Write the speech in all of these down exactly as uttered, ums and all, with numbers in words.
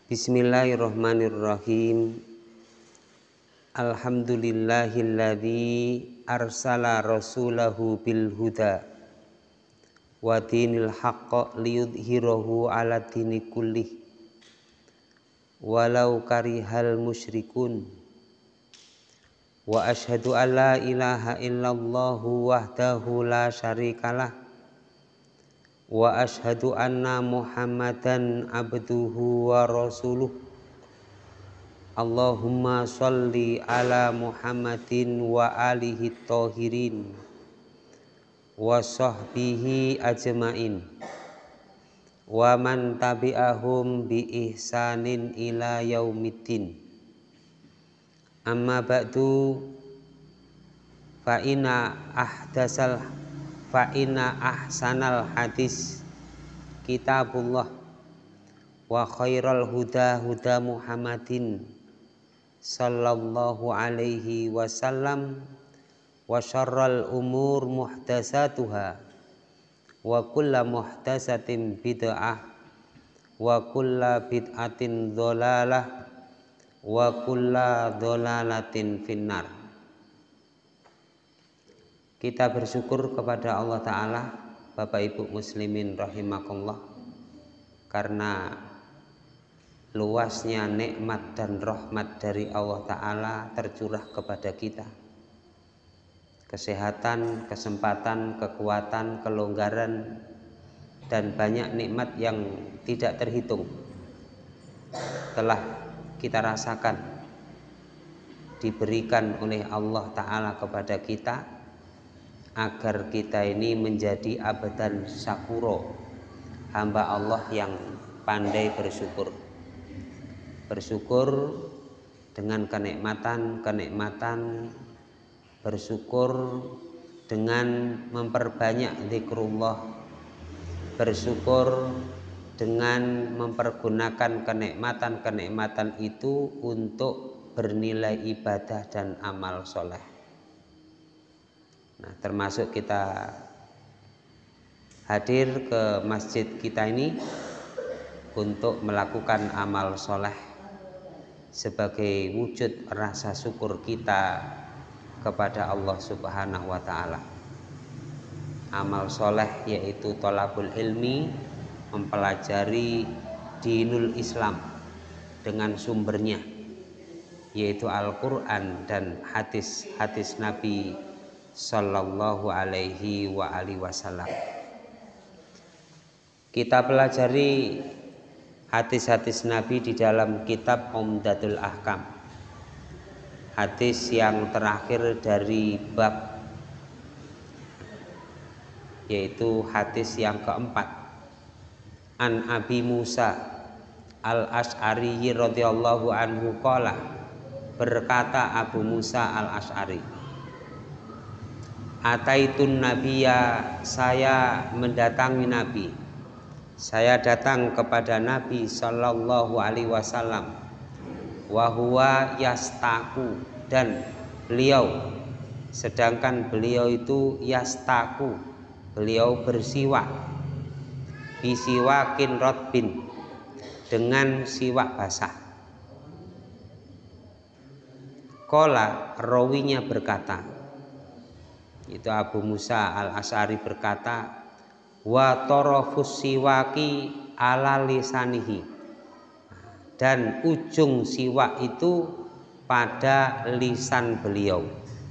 Bismillahirrahmanirrahim. Alhamdulillahilladzi arsala rasulahu bil huda wa dinil haqq liyudhhirahu ala dini kullih walau karihal musyrikun. Wa asyhadu an la ilaha illallahu wahdahu la syarikalah wa asyhadu anna Muhammadan abduhu wa rasuluh. Allahumma sholli ala Muhammadin wa alihi thahirin wa sahbihi ajmain wa man tabi'ahum bi ihsanin ila yaumiddin. Amma ba'du, fa inna ahdasal fa inna ahsanal hadis kitabullah wa khairal huda huda Muhammadin sallallahu alaihi wasallam wa syarral umur muhdatsatuha wa kullu muhdatsatin bid'ah wa kullu bid'atin dhalalah wa kullu dhalalatin finnar. Kita bersyukur kepada Allah Ta'ala, Bapak Ibu muslimin rahimakumullah, karena luasnya nikmat dan rahmat dari Allah Ta'ala tercurah kepada kita. Kesehatan, kesempatan, kekuatan, kelonggaran, dan banyak nikmat yang tidak terhitung telah kita rasakan diberikan oleh Allah Ta'ala kepada kita, agar kita ini menjadi abadan syakuro, hamba Allah yang pandai bersyukur. Bersyukur dengan kenikmatan-kenikmatan, bersyukur dengan memperbanyak zikrullah, bersyukur dengan mempergunakan kenikmatan-kenikmatan itu untuk bernilai ibadah dan amal soleh. Nah, termasuk kita hadir ke masjid kita ini untuk melakukan amal soleh sebagai wujud rasa syukur kita kepada Allah Subhanahu wa Ta'ala. Amal soleh yaitu thalabul ilmi, mempelajari dinul Islam dengan sumbernya, yaitu Al-Quran dan hadis-hadis Nabi sallallahu alaihi wa alihi wasallam. Kita pelajari hadis-hadis Nabi di dalam kitab Umdatul Ahkam, hadis yang terakhir dari bab, yaitu hadis yang keempat. An Abi Musa al-Ash'ari radhiyallahu anhu qala, berkata Abu Musa al-Ash'ari, Ataitun Nabiya, saya mendatangi Nabi, saya datang kepada Nabi sallallahu alaihi wasallam, wa huwa yastaku, dan beliau, sedangkan beliau itu yastaku, beliau bersiwak, bisiwakin rotbin, dengan siwak basah. Qala, rawinya berkata, itu Abu Musa al-Ash'ari berkata, wa tarafus siwaki ala lisanihi, dan ujung siwak itu pada lisan beliau.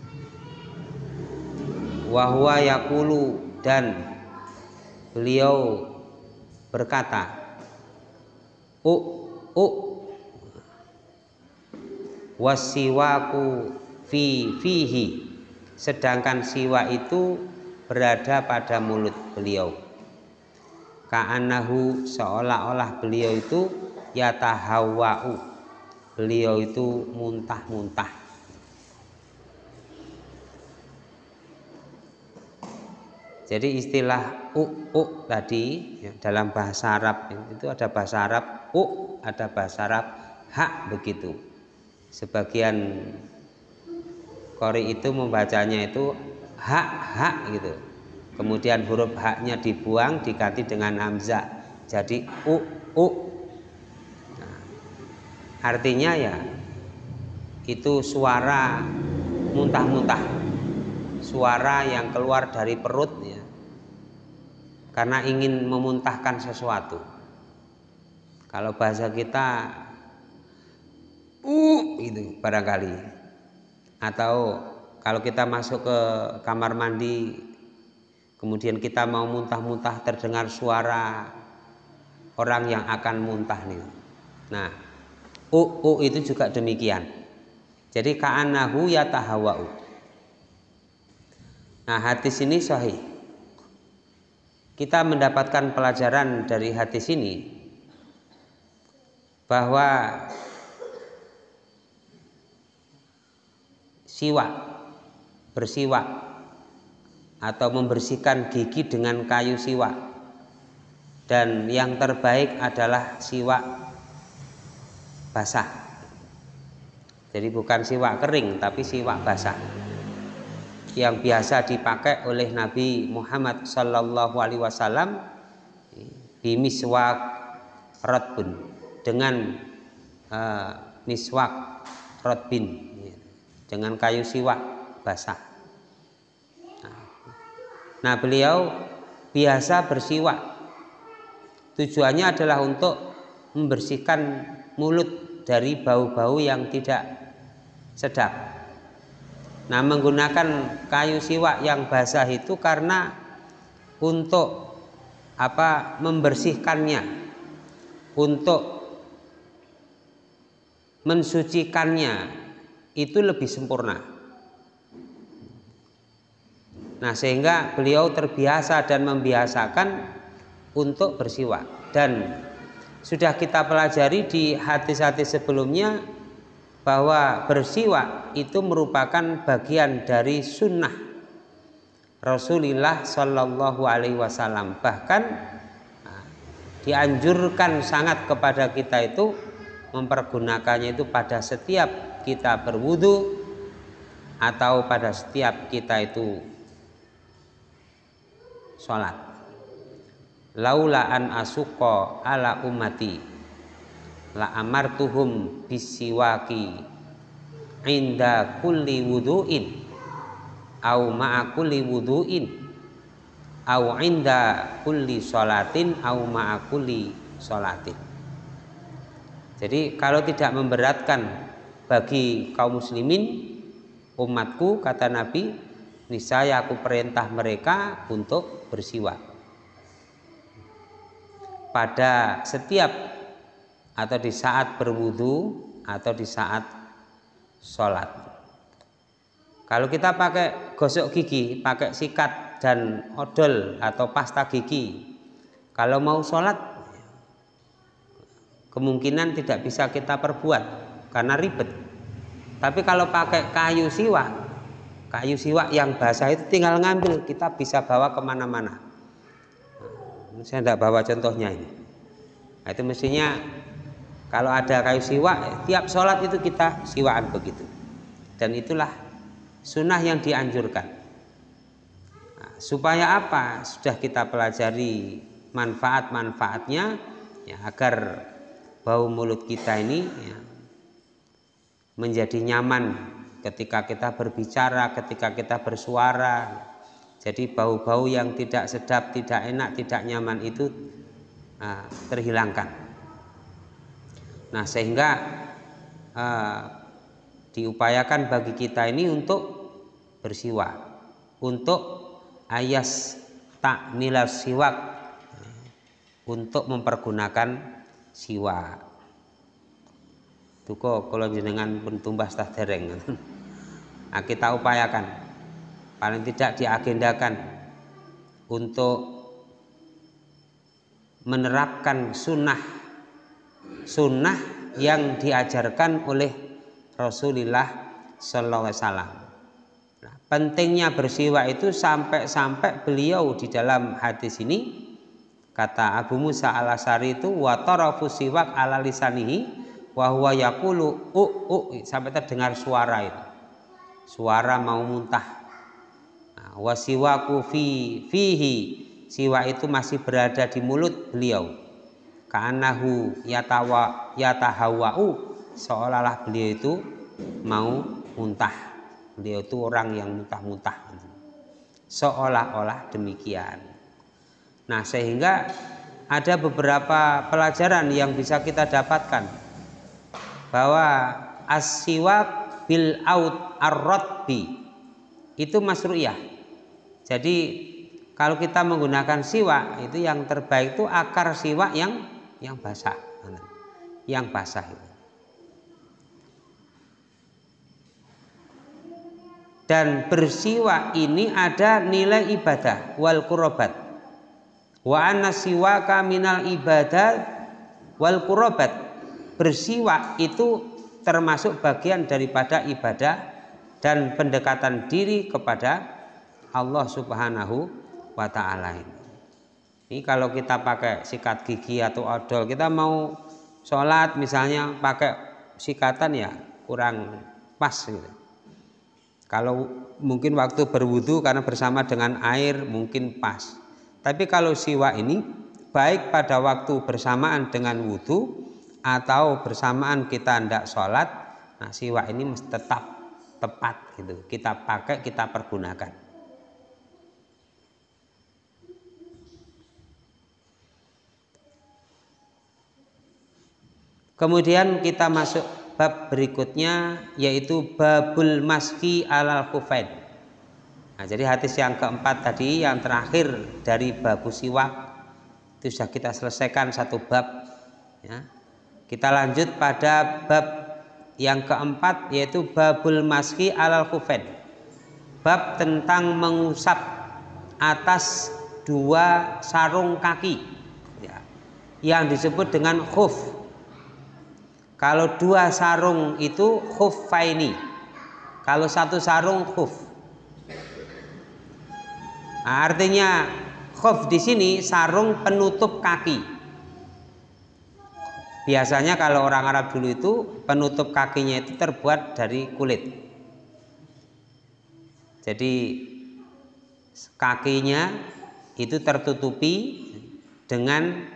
Wa huwa yaqulu, dan beliau berkata, u u wasiwaku fi fihi, sedangkan siwak itu berada pada mulut beliau. Ka'annahu, seolah-olah beliau itu yatahawwa'u, beliau itu muntah-muntah. Jadi istilah u u tadi ya, dalam bahasa Arab itu ada bahasa Arab u, ada bahasa Arab ha, begitu. Sebagian qori itu membacanya itu hak hak gitu, kemudian huruf haknya dibuang diganti dengan hamzah jadi u u. Nah, artinya ya itu suara muntah-muntah, suara yang keluar dari perut ya, karena ingin memuntahkan sesuatu. Kalau bahasa kita uh itu barangkali, atau kalau kita masuk ke kamar mandi kemudian kita mau muntah-muntah, terdengar suara orang yang akan muntah nih. Nah, u u itu juga demikian. Jadi ka'annahu yatahawa'u. Nah, hadis ini sahih. Kita mendapatkan pelajaran dari hadis ini bahwa siwak, bersiwak atau membersihkan gigi dengan kayu siwak, dan yang terbaik adalah siwak basah. Jadi bukan siwak kering tapi siwak basah yang biasa dipakai oleh Nabi Muhammad Sallallahu Alaihi Wasallam, bimiswak rotbun, dengan uh, miswak rotbin, dengan kayu siwak basah. Nah, beliau biasa bersiwak, tujuannya adalah untuk membersihkan mulut dari bau-bau yang tidak sedap. Nah, menggunakan kayu siwak yang basah itu karena untuk apa? Membersihkannya, untuk mensucikannya itu lebih sempurna. Nah, sehingga beliau terbiasa dan membiasakan untuk bersiwak. Dan sudah kita pelajari di hadis-hadis sebelumnya bahwa bersiwak itu merupakan bagian dari sunnah Rasulullah Shallallahu Alaihi Wasallam. Bahkan nah, dianjurkan sangat kepada kita itu mempergunakannya itu pada setiap kita berwudu atau pada setiap kita itu sholat. Laula an asuqa ala ummati la amartuhum bisiwaki inda kulli wudu'in au ma'a kulli wudu'in au inda kulli sholatin au ma'a kulli sholatin. Jadi kalau tidak memberatkan bagi kaum muslimin, umatku, kata Nabi, niscaya aku perintah mereka untuk bersiwak pada setiap atau di saat berwudu atau di saat sholat. Kalau kita pakai gosok gigi, pakai sikat dan odol atau pasta gigi, kalau mau sholat kemungkinan tidak bisa kita perbuat karena ribet. Tapi kalau pakai kayu siwak, kayu siwak yang basah itu tinggal ngambil, kita bisa bawa kemana-mana. Nah, saya tidak bawa contohnya ini. Nah, itu mestinya kalau ada kayu siwak, tiap sholat itu kita siwakan begitu. Dan itulah sunnah yang dianjurkan. Nah, supaya apa? Sudah kita pelajari manfaat-manfaatnya ya, agar bau mulut kita ini ya, menjadi nyaman ketika kita berbicara, ketika kita bersuara. Jadi bau-bau yang tidak sedap, tidak enak, tidak nyaman itu uh, terhilangkan. Nah, sehingga uh, diupayakan bagi kita ini untuk bersiwak, untuk ayas takmilas siwak, untuk mempergunakan siwak. Tuko kalau jenengan pun tumbas tah dereng. Nah, kita upayakan paling tidak diagendakan untuk menerapkan sunnah sunnah yang diajarkan oleh Rasulullah Sallallahu Alaihi Wasallam. Nah, pentingnya bersiwak itu sampai-sampai beliau di dalam hadis ini, kata Abu Musa al-Asy'ari itu, wa tarafu siwak ala lisanihi wa huwa yaqulu u u, sampai terdengar suara itu, suara mau muntah. Nah, wa siwaku fi fihi, siwak itu masih berada di mulut beliau. Ka'annahu yatawa yatahawa'u, seolah-olah beliau itu mau muntah. Beliau itu orang yang muntah-muntah, seolah-olah demikian. Nah, sehingga ada beberapa pelajaran yang bisa kita dapatkan bahwa as-siwak bil aut ar-radbi itu masru'iyah. Jadi kalau kita menggunakan siwak itu yang terbaik itu akar siwak yang yang basah, yang basah itu. Dan bersiwak ini ada nilai ibadah wal qurbat. Wa anna siwaka minal ibadah wal qurbat. Bersiwak itu termasuk bagian daripada ibadah dan pendekatan diri kepada Allah Subhanahu wa ta'ala. Ini kalau kita pakai sikat gigi atau odol, kita mau sholat misalnya pakai sikatan ya kurang pas gitu. Kalau mungkin waktu berwudu karena bersama dengan air mungkin pas. Tapi kalau siwak ini baik pada waktu bersamaan dengan wudu atau bersamaan kita hendak sholat, nah siwak ini mesti tetap tepat gitu. Kita pakai, kita pergunakan. Kemudian kita masuk bab berikutnya yaitu babul maski alal khufain. Nah, jadi hadis yang keempat tadi yang terakhir dari babu siwak itu sudah kita selesaikan satu bab ya. Kita lanjut pada bab yang keempat yaitu babul maski alal khufain. Bab tentang mengusap atas dua sarung kaki ya, yang disebut dengan khuf. Kalau dua sarung itu khuffaini. Kalau satu sarung khuf. Nah, artinya khuf di sini sarung penutup kaki. Biasanya kalau orang Arab dulu itu penutup kakinya itu terbuat dari kulit. Jadi kakinya itu tertutupi dengan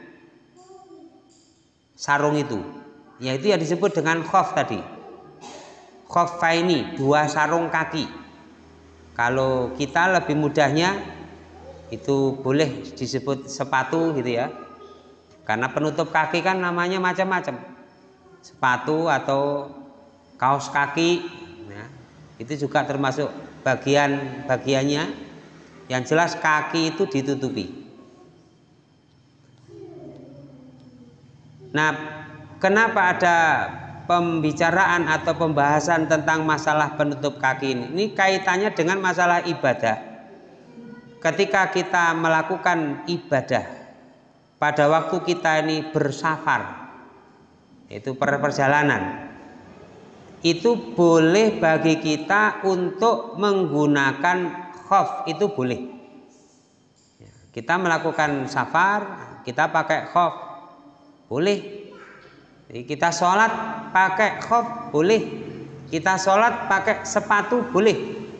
sarung itu. Yaitu yang disebut dengan khuf tadi. Khuffaini, dua sarung kaki. Kalau kita lebih mudahnya itu boleh disebut sepatu gitu ya. Karena penutup kaki kan namanya macam-macam. Sepatu atau kaos kaki ya, itu juga termasuk bagian-bagiannya. Yang jelas kaki itu ditutupi. Nah, kenapa ada pembicaraan atau pembahasan tentang masalah penutup kaki ini? Ini kaitannya dengan masalah ibadah. Ketika kita melakukan ibadah pada waktu kita ini bersafar, itu perjalanan, itu boleh bagi kita untuk menggunakan khuf, itu boleh. Kita melakukan safar, kita pakai khuf, boleh. Jadi kita sholat pakai khuf boleh, kita sholat pakai sepatu boleh,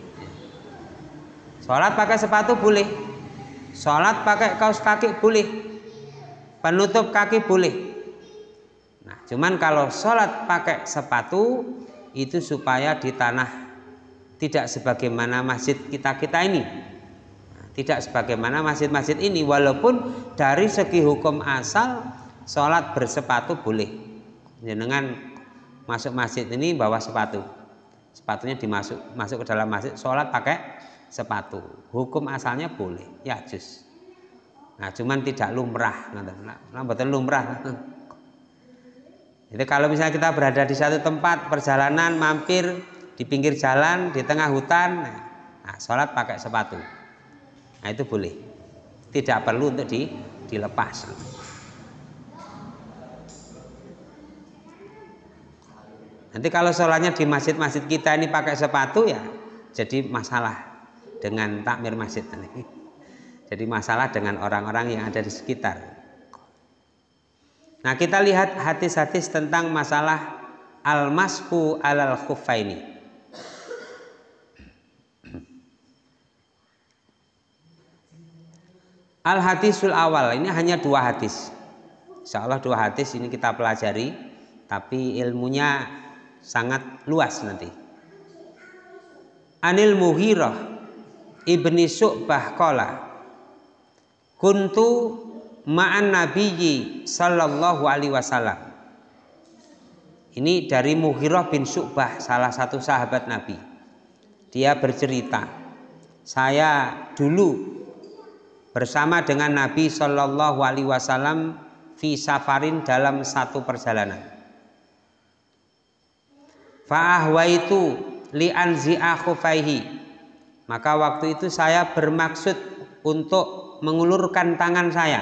sholat pakai sepatu boleh, sholat pakai kaos kaki boleh, penutup kaki boleh. Nah, cuman kalau sholat pakai sepatu itu supaya di tanah tidak sebagaimana masjid kita kita ini, nah, tidak sebagaimana masjid-masjid ini. Walaupun dari segi hukum asal sholat bersepatu boleh. Dengan masuk masjid ini bawa sepatu, sepatunya dimasuk masuk ke dalam masjid, sholat pakai sepatu, hukum asalnya boleh ya jus. Nah cuman tidak lumrah, nah betul lumrah. Jadi kalau misalnya kita berada di satu tempat perjalanan mampir di pinggir jalan di tengah hutan, nah sholat pakai sepatu, nah itu boleh, tidak perlu untuk di, dilepas. Nanti kalau sholatnya di masjid-masjid kita ini pakai sepatu ya jadi masalah dengan takmir masjid. Jadi masalah dengan orang-orang yang ada di sekitar. Nah kita lihat hadis-hadis tentang masalah al-mashu alal khuffaini. Al-hadisul awal ini hanya dua hadis. Insya Allah dua hadis ini kita pelajari. tapi ilmunya sangat luas nanti. Anil Mughirah ibni Syu'bah qala kuntu ma'an nabiyyi sallallahu alaihi wasallam. Ini dari Mughirah bin Syu'bah, salah satu sahabat Nabi. Dia bercerita, saya dulu bersama dengan Nabi sallallahu alaihi wasallam fi safarin, dalam satu perjalanan. Fa'ahwaitu li anzi'a khufaihi, maka waktu itu saya bermaksud untuk mengulurkan tangan saya,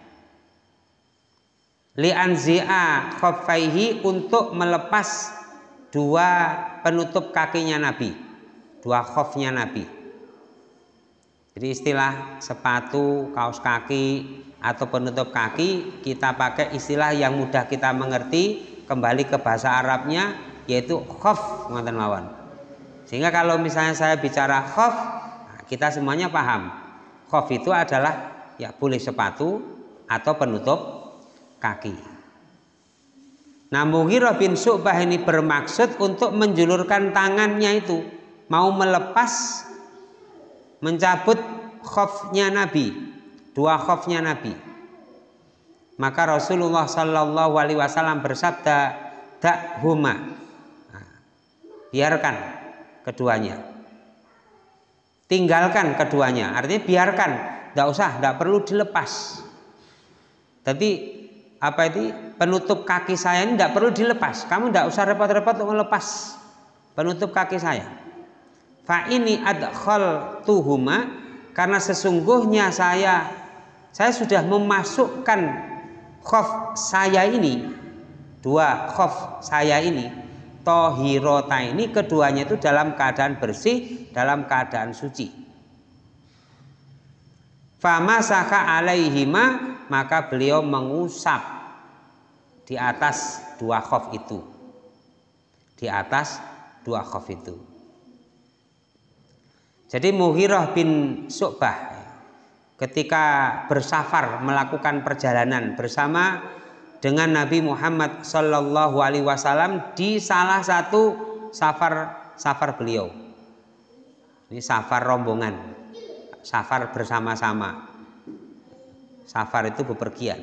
li anzi'a khufaihi, untuk melepas dua penutup kakinya Nabi, dua khufnya Nabi. Jadi istilah sepatu, kaos kaki atau penutup kaki kita pakai istilah yang mudah kita mengerti, kembali ke bahasa Arabnya yaitu khuf ngoten mawon. Sehingga kalau misalnya saya bicara khuf, kita semuanya paham. Khuf itu adalah ya boleh sepatu atau penutup kaki. Nah, Mughirah bin Syu'bah ini bermaksud untuk menjulurkan tangannya itu, mau melepas, mencabut khufnya Nabi, dua khufnya Nabi. Maka Rasulullah Sallallahu Alaihi Wasallam bersabda, da'huma, nah, biarkan keduanya, tinggalkan keduanya, artinya biarkan, tidak usah, tidak perlu dilepas. Tapi apa itu penutup kaki saya ini tidak perlu dilepas, kamu tidak usah repot-repot untuk melepas penutup kaki saya. Fa ini adkhaltuhuma, karena sesungguhnya saya saya sudah memasukkan khuf saya ini, dua khuf saya ini, tohirota ini, keduanya itu dalam keadaan bersih, dalam keadaan suci. Famasaka alaihima, maka beliau mengusap di atas dua khuf itu, di atas dua khuf itu. Jadi Mughirah bin Syu'bah ketika bersafar, melakukan perjalanan bersama dengan Nabi Muhammad Sallallahu Alaihi Wasallam di salah satu safar safar beliau. Ini safar rombongan, safar bersama-sama. Safar itu bepergian.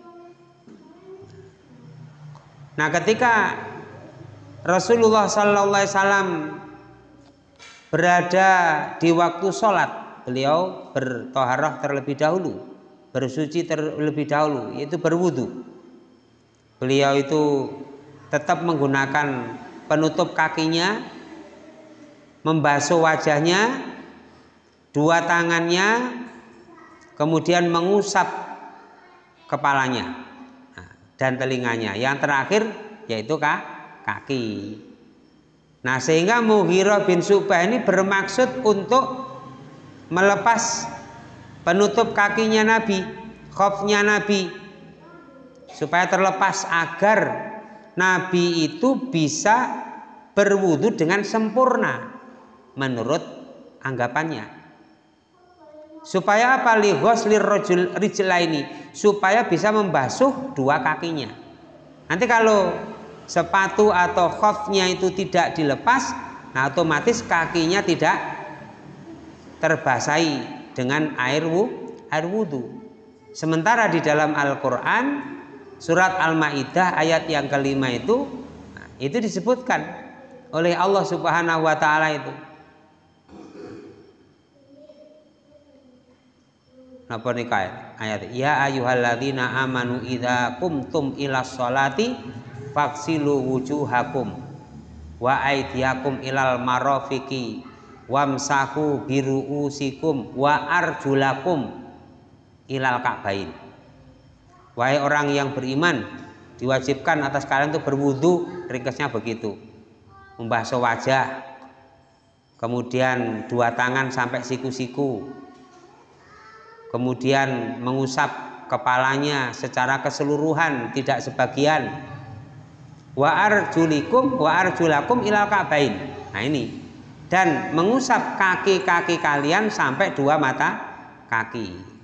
Nah, ketika Rasulullah Sallallahu Alaihi Wasallam berada di waktu sholat, beliau bertoharah terlebih dahulu, bersuci terlebih dahulu, yaitu berwudu. Beliau itu tetap menggunakan penutup kakinya, membasuh wajahnya, dua tangannya, kemudian mengusap kepalanya dan telinganya. Yang terakhir yaitu kaki. Nah, sehingga Mughirah bin Syu'bah ini bermaksud untuk melepas penutup kakinya Nabi, khufnya Nabi, supaya terlepas agar Nabi itu bisa berwudu dengan sempurna menurut anggapannya. Supaya apa? Li ghuslir rijlaini, supaya bisa membasuh dua kakinya. Nanti kalau sepatu atau khufnya itu tidak dilepas, nah otomatis kakinya tidak terbasahi dengan air air wudu. Sementara di dalam Al-Quran surat Al-Maidah ayat yang kelima itu, nah, itu disebutkan oleh Allah Subhanahu Wa Taala itu. Napa nikah ayat ya ayyuhalladzina amanu idza qumtum ilas sholati faghsilu wujuhakum wa aydiyakum ilal marafiqi wamsahu biruusikum wa arjulakum ilal ka'bain. Wahai orang yang beriman, diwajibkan atas kalian untuk berwudu, ringkasnya begitu, membasuh wajah, kemudian dua tangan sampai siku-siku, kemudian mengusap kepalanya secara keseluruhan, tidak sebagian. Wa arjulikum wa arjulakum ilal ka'bain. Nah ini, dan mengusap kaki-kaki kalian sampai dua mata kaki.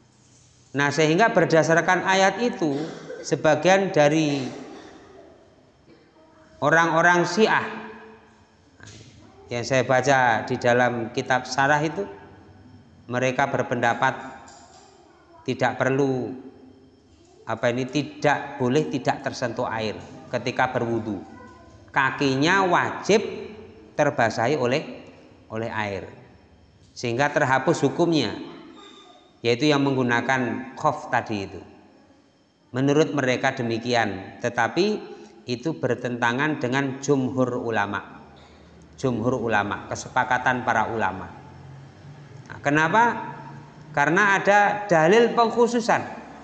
Nah, sehingga berdasarkan ayat itu, sebagian dari orang-orang Syiah yang saya baca di dalam kitab syarah itu, mereka berpendapat tidak perlu apa ini tidak boleh tidak tersentuh air ketika berwudu. Kakinya wajib terbasahi oleh oleh air sehingga terhapus hukumnya, yaitu yang menggunakan khuf tadi itu. Menurut mereka demikian, tetapi itu bertentangan dengan jumhur ulama. Jumhur ulama, kesepakatan para ulama. Nah, kenapa? Karena ada dalil pengkhususan.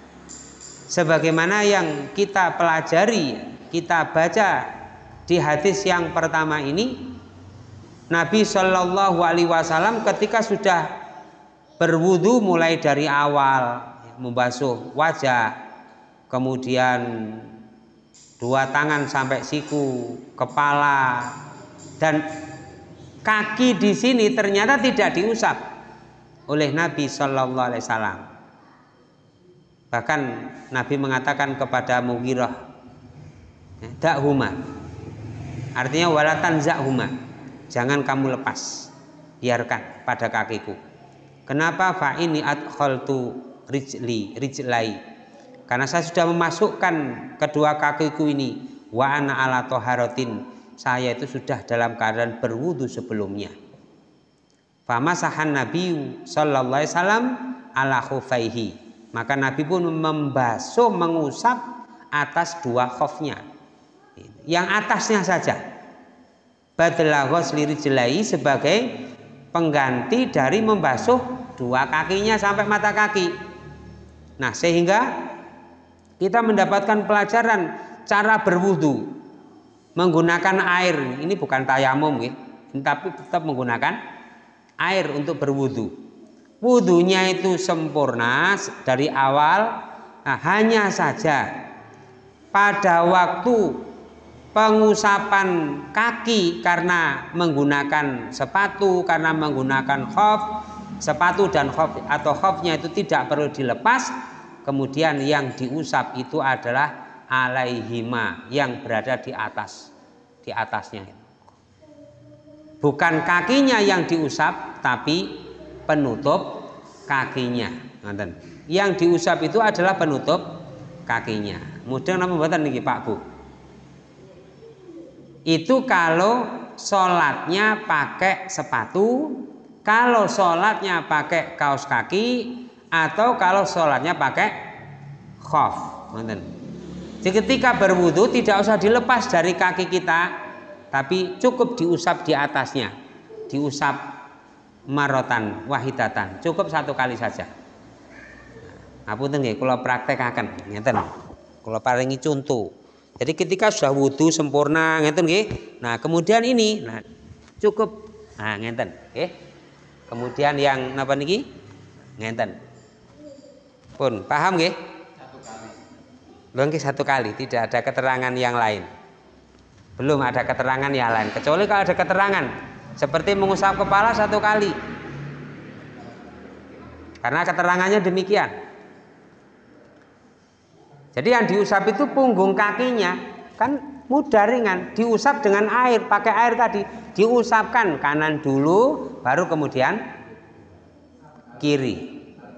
Sebagaimana yang kita pelajari, kita baca di hadis yang pertama ini, Nabi Shallallahu Alaihi Wasallam ketika sudah berwudu mulai dari awal, membasuh wajah, kemudian dua tangan sampai siku, kepala, dan kaki di sini ternyata tidak diusap oleh Nabi Shallallahu Alaihi Wasallam. Bahkan Nabi mengatakan kepada Mughirah, da'huma, artinya walatan za'huma, jangan kamu lepas, biarkan pada kakiku. Kenapa? Fa ini adkhaltu rijli rijlai, karena saya sudah memasukkan kedua kakiku ini, wa ana ala toharotin, saya itu sudah dalam keadaan berwudu sebelumnya. Famasahan Nabi Sallallahu Alaihi Wasallam ala khufaihi, maka Nabi pun membasuh, mengusap atas dua khufnya, yang atasnya saja. Badala ghusli rijlai, sebagai pengganti dari membasuh dua kakinya sampai mata kaki. Nah, sehingga kita mendapatkan pelajaran cara berwudu menggunakan air. Ini bukan tayamum ya, tapi tetap menggunakan air untuk berwudu. Wudunya itu sempurna dari awal. Nah, hanya saja pada waktu pengusapan kaki karena menggunakan sepatu, karena menggunakan khuf, sepatu dan khuf atau khufnya itu tidak perlu dilepas, kemudian yang diusap itu adalah alaihima, yang berada di atas, di atasnya. Bukan kakinya yang diusap, tapi penutup kakinya. Yang diusap itu adalah penutup kakinya. Mudah napa mboten niki Pak Bu? Itu kalau sholatnya pakai sepatu, kalau sholatnya pakai kaos kaki, atau kalau sholatnya pakai khuf. Jadi ketika berwudu tidak usah dilepas dari kaki kita, tapi cukup diusap di atasnya, diusap marotan wahidatan, cukup satu kali saja. Ngapunten nggih, kula praktekaken ngeten. Kula paringi contoh. Jadi ketika sudah wudu sempurna ngeten nggih. Nah, kemudian ini nah cukup nah ngeten nggih. Kemudian yang napa niki? Ngenten. Pun paham nggih? Satu kali. Belum satu kali, tidak ada keterangan yang lain. Belum ada keterangan yang lain, kecuali kalau ada keterangan seperti mengusap kepala satu kali. Karena keterangannya demikian. Jadi yang diusap itu punggung kakinya, kan mudah ringan, diusap dengan air, pakai air tadi, diusapkan kanan dulu, baru kemudian kiri.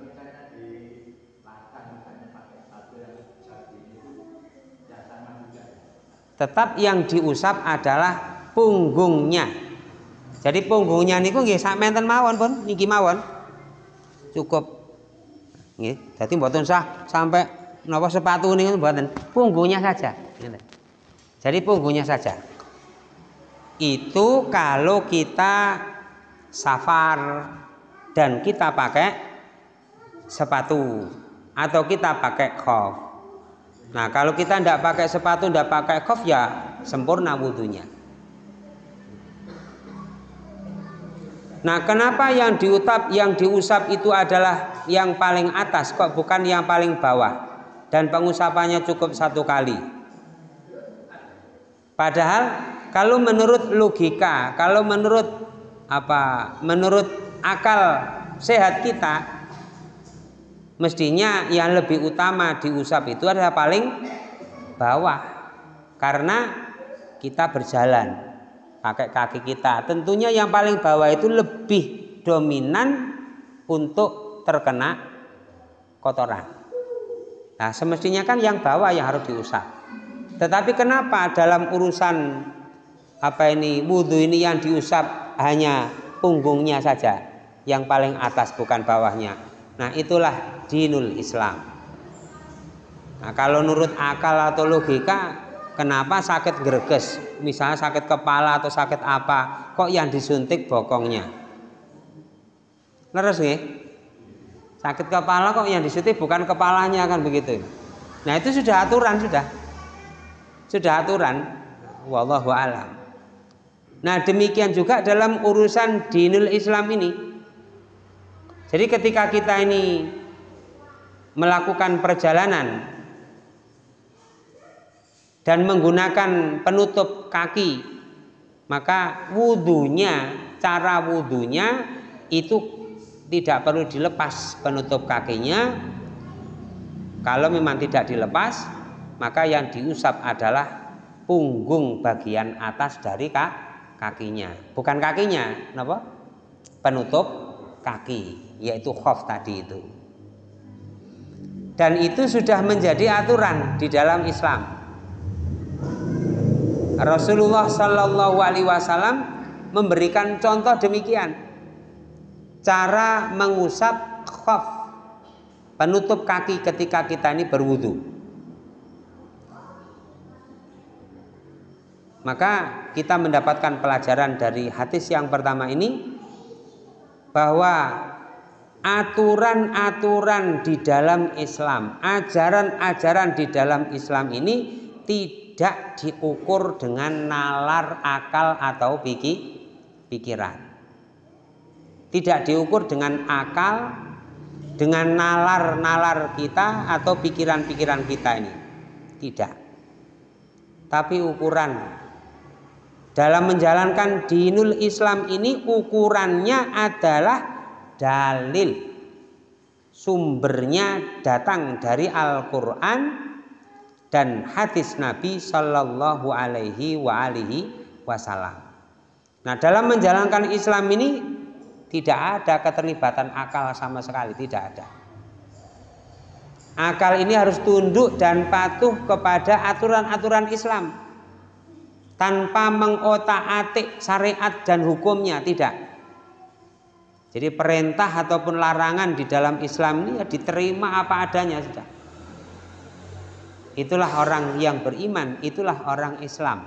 Tetap yang diusap adalah punggungnya. Jadi punggungnya niku nggih sak menten mawon pun, niki mawon. Cukup. Nggih, dadi mboten usah sampai napa sepatu niku mboten, punggungnya saja. Jadi punggungnya saja. Itu kalau kita safar dan kita pakai sepatu atau kita pakai khuf. Nah, kalau kita tidak pakai sepatu, tidak pakai khuf, ya sempurna wudunya. Nah, kenapa yang diutap, yang diusap itu adalah yang paling atas, kok bukan yang paling bawah? Dan pengusapannya cukup satu kali. Padahal kalau menurut logika, kalau menurut apa? Menurut akal sehat kita, mestinya yang lebih utama diusap itu adalah paling bawah, karena kita berjalan pakai kaki kita, tentunya yang paling bawah itu lebih dominan untuk terkena kotoran. Nah, semestinya kan yang bawah yang harus diusap. Tetapi kenapa dalam urusan apa ini wudhu ini yang diusap hanya punggungnya saja, yang paling atas bukan bawahnya? Nah, itulah dinul Islam. Nah, kalau menurut akal atau logika, kenapa sakit greges, misalnya sakit kepala atau sakit apa, kok yang disuntik bokongnya? Leres nggih? Sakit kepala kok yang disuntik bukan kepalanya, kan begitu. Nah, itu sudah aturan, sudah. Sudah aturan. Wallahu a'lam. Nah, demikian juga dalam urusan dinul Islam ini. Jadi ketika kita ini melakukan perjalanan dan menggunakan penutup kaki, maka wudhunya, cara wudhunya itu tidak perlu dilepas penutup kakinya. Kalau memang tidak dilepas, maka yang diusap adalah punggung bagian atas dari kakinya, bukan kakinya, kenapa? Penutup kaki, yaitu khuf tadi itu. Dan itu sudah menjadi aturan di dalam Islam. Rasulullah Shallallahu Alaihi Wasallam memberikan contoh demikian, cara mengusap khuf, penutup kaki ketika kita ini berwudu. Maka kita mendapatkan pelajaran dari hadis yang pertama ini, bahwa aturan-aturan di dalam Islam, ajaran-ajaran di dalam Islam ini tidak diukur dengan nalar akal atau pikiran. Tidak diukur dengan akal, dengan nalar-nalar kita atau pikiran-pikiran kita ini. Tidak. Tapi ukuran dalam menjalankan dinul Islam ini, ukurannya adalah dalil. Sumbernya datang dari Al-Quran dan hadis Nabi Sallallahu Alaihi wa alihi Wasallam. Nah, dalam menjalankan Islam ini tidak ada keterlibatan akal sama sekali, tidak ada. Akal ini harus tunduk dan patuh kepada aturan-aturan Islam tanpa mengotak-atik syariat dan hukumnya, tidak. Jadi perintah ataupun larangan di dalam Islam ini ya diterima apa adanya sudah. Itulah orang yang beriman, itulah orang Islam.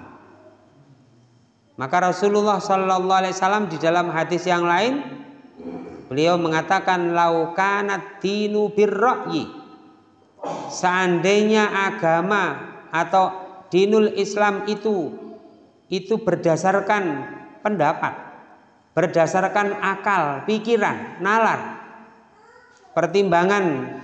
Maka Rasulullah Shallallahu Alaihi Wasallam di dalam hadis yang lain, beliau mengatakan, laukanat dinu birra'yi, seandainya agama atau dinul Islam itu itu berdasarkan pendapat, berdasarkan akal, pikiran, nalar, pertimbangan,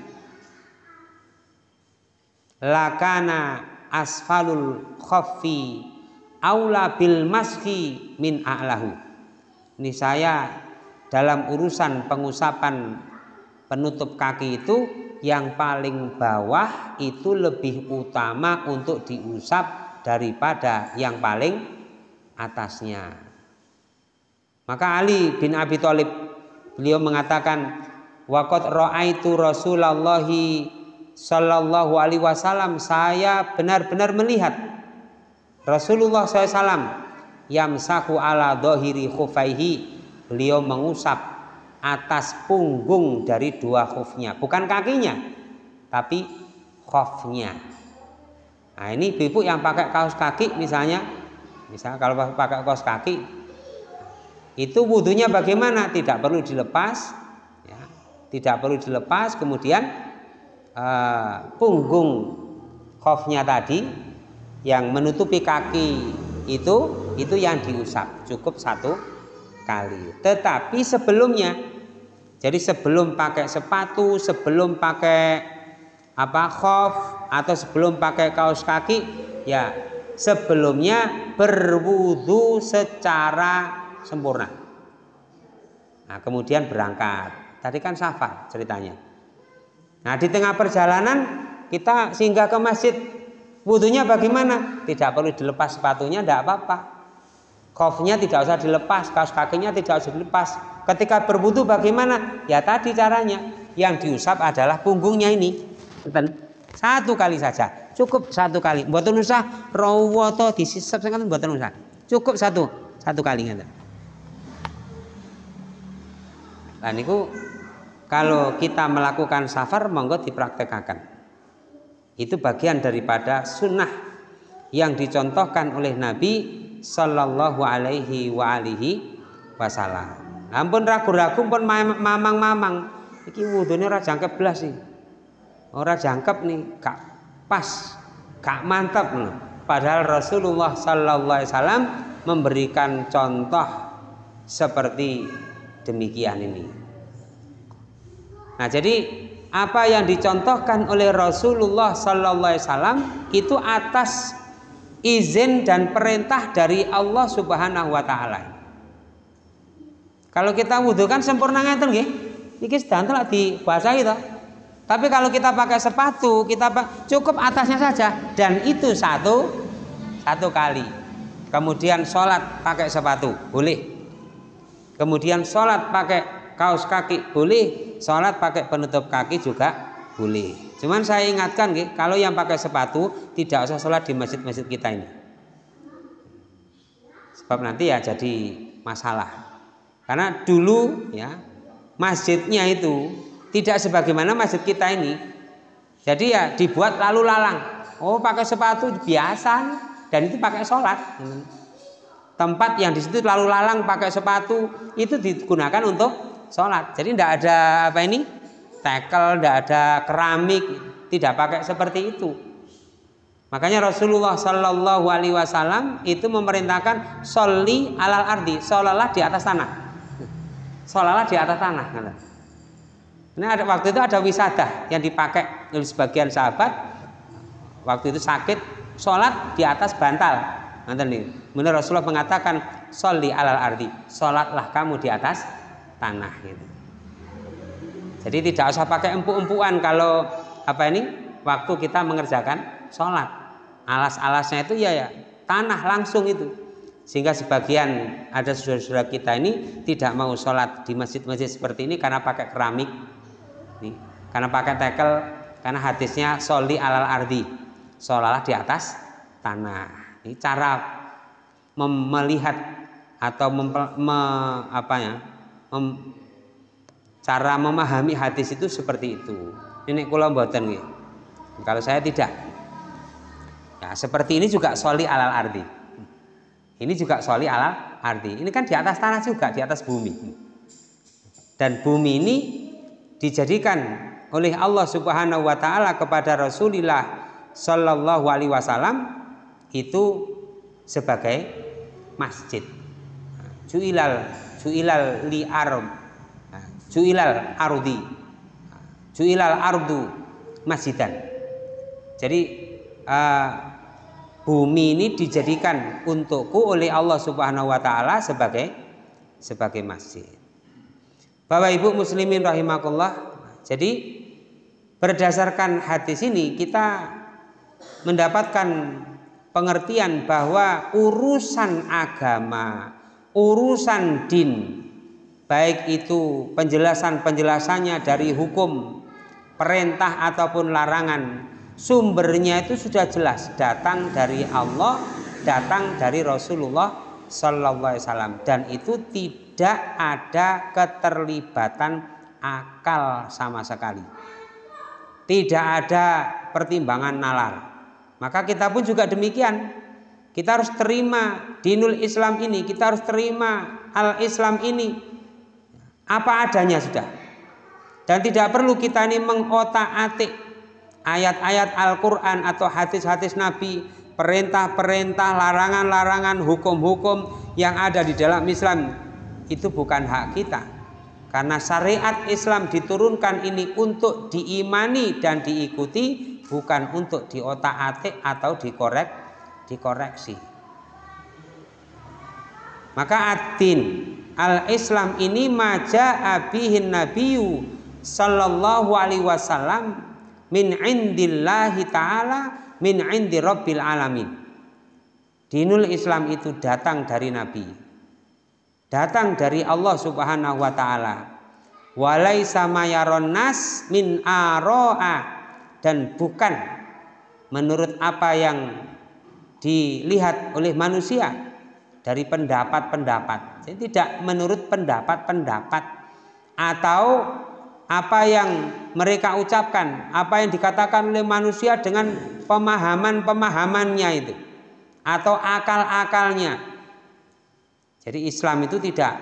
lakana asfalul khaffi aula bil mashi min a'lahu. Ini saya dalam urusan pengusapan penutup kaki itu, yang paling bawah itu lebih utama untuk diusap daripada yang paling atasnya. Maka Ali bin Abi Thalib, beliau mengatakan, waqad ra'aitu Rasulullah Sallallahu Alaihi Wasallam, saya benar-benar melihat Rasulullah shallallahu alaihi wasallam yamsahu ala dhahiri khufaihi, beliau mengusap atas punggung dari dua khufnya, bukan kakinya tapi khufnya. Nah, ini ibu yang pakai kaos kaki misalnya, misalnya kalau pakai kaos kaki itu wudhunya bagaimana? Tidak perlu dilepas, ya, tidak perlu dilepas. Kemudian uh, punggung khufnya tadi yang menutupi kaki itu, itu yang diusap, cukup satu kali. Tetapi sebelumnya, jadi sebelum pakai sepatu, sebelum pakai apa khuf atau sebelum pakai kaos kaki, ya sebelumnya berwudu secara sempurna. Nah, kemudian berangkat. Tadi kan safar ceritanya. Nah, di tengah perjalanan kita singgah ke masjid, Wudunya bagaimana? Tidak perlu dilepas sepatunya, tidak apa-apa. Khofnya tidak usah dilepas, kaos kakinya tidak usah dilepas. Ketika berwudu bagaimana? Ya tadi caranya. Yang diusap adalah punggungnya ini. Satu kali saja, cukup satu kali. Mboten usah rawoto disisep sangat, mboten usah. Cukup satu, satu kali ngeten. Lah niku kalau kita melakukan safar monggo dipraktekkan. Itu bagian daripada sunnah yang dicontohkan oleh Nabi Sallallahu Alaihi wa alihi Wasallam. Ampun ragu-ragu pun mamang-mamang. Iki wudhunya ora jangkep blas sih. Ora jangkep nih, gak pas, gak mantap loh. Padahal Rasulullah Sallallahu Alaihi Wasallam memberikan contoh seperti demikian ini. Nah jadi apa yang dicontohkan oleh Rasulullah Sallallahu Alaihi Wasallam itu atas izin dan perintah dari Allah Subhanahu Wa Taala. Kalau kita wudhu kan sempurna ngeten nggih, iki sedanten lak dibasahi toh. Tapi kalau kita pakai sepatu, kita cukup atasnya saja dan itu satu satu kali. Kemudian sholat pakai sepatu boleh. Kemudian sholat pakai kaos kaki boleh, sholat pakai penutup kaki juga boleh. Cuman saya ingatkan, kalau yang pakai sepatu tidak usah sholat di masjid-masjid kita ini, sebab nanti ya jadi masalah. Karena dulu ya masjidnya itu tidak sebagaimana masjid kita ini, jadi ya dibuat lalu lalang. Oh pakai sepatu biasa dan itu pakai sholat. Tempat yang di situ lalu lalang pakai sepatu itu digunakan untuk sholat. Jadi tidak ada apa ini tekel, tidak ada keramik, tidak pakai seperti itu. Makanya Rasulullah Sallallahu Alaihi Wasallam itu memerintahkan sholli alal ardi, sholalah di atas tanah, sholalah di atas tanah. Ini ada waktu itu ada wisadah yang dipakai oleh sebagian sahabat. Waktu itu sakit, sholat di atas bantal. Nanti nih, benar Rasulullah mengatakan sholli alal ardi, sholatlah kamu di atas tanah gitu. Jadi tidak usah pakai empuk-empukan kalau apa ini waktu kita mengerjakan sholat. Alas-alasnya itu ya ya tanah langsung itu. Sehingga sebagian ada saudara-saudara kita ini tidak mau sholat di masjid-masjid seperti ini karena pakai keramik, nih, karena pakai tekel, karena hadisnya sholli alal ardi, sholalah di atas tanah. Ini cara melihat atau mem, me, apa ya? Mem, cara memahami hadis itu seperti itu. Ini kula mboten nggih. Kalau saya tidak. Ya, seperti ini juga sholli alal ardi. Ini juga sholli alal ardi. Ini kan di atas tanah juga, di atas bumi. Dan bumi ini dijadikan oleh Allah Subhanahu wa taala kepada Rasulullah Sallallahu Alaihi Wasallam itu sebagai masjid. Ju'ilal ju'ilal li arab. Ju'ilal ardi. Ju'ilal ardu masjidan. Jadi uh, bumi ini dijadikan untukku oleh Allah Subhanahu wa taala sebagai sebagai masjid. Bapak Ibu muslimin rahimakumullah. Jadi berdasarkan hadis ini kita mendapatkan pengertian bahwa urusan agama, urusan din, baik itu penjelasan-penjelasannya dari hukum, perintah ataupun larangan, sumbernya itu sudah jelas, datang dari Allah, datang dari Rasulullah Sallallahu Alaihi Wasallam, dan itu tidak ada keterlibatan akal sama sekali, tidak ada pertimbangan nalar. Maka kita pun juga demikian. Kita harus terima dinul Islam ini, kita harus terima al-Islam ini apa adanya sudah. Dan tidak perlu kita ini mengotak-atik ayat-ayat Al-Quran atau hadis-hadis Nabi, perintah-perintah, larangan-larangan, hukum-hukum yang ada di dalam Islam. Itu bukan hak kita. Karena syariat Islam diturunkan ini untuk diimani dan diikuti, bukan untuk diotak-atik atau dikorek, dikoreksi. Maka ad-din al-Islam ini maja'a bihin nabiyyu sallallahu alaihi wasallam min indillahi ta'ala min indi rabbil alamin. Dinul Islam itu datang dari Nabi, datang dari Allah Subhanahu wa taala. Walaisa mayaron nas min aro'a, dan bukan menurut apa yang dilihat oleh manusia dari pendapat-pendapat. Jadi tidak menurut pendapat-pendapat atau apa yang mereka ucapkan, apa yang dikatakan oleh manusia dengan pemahaman-pemahamannya itu atau akal-akalnya. Jadi Islam itu tidak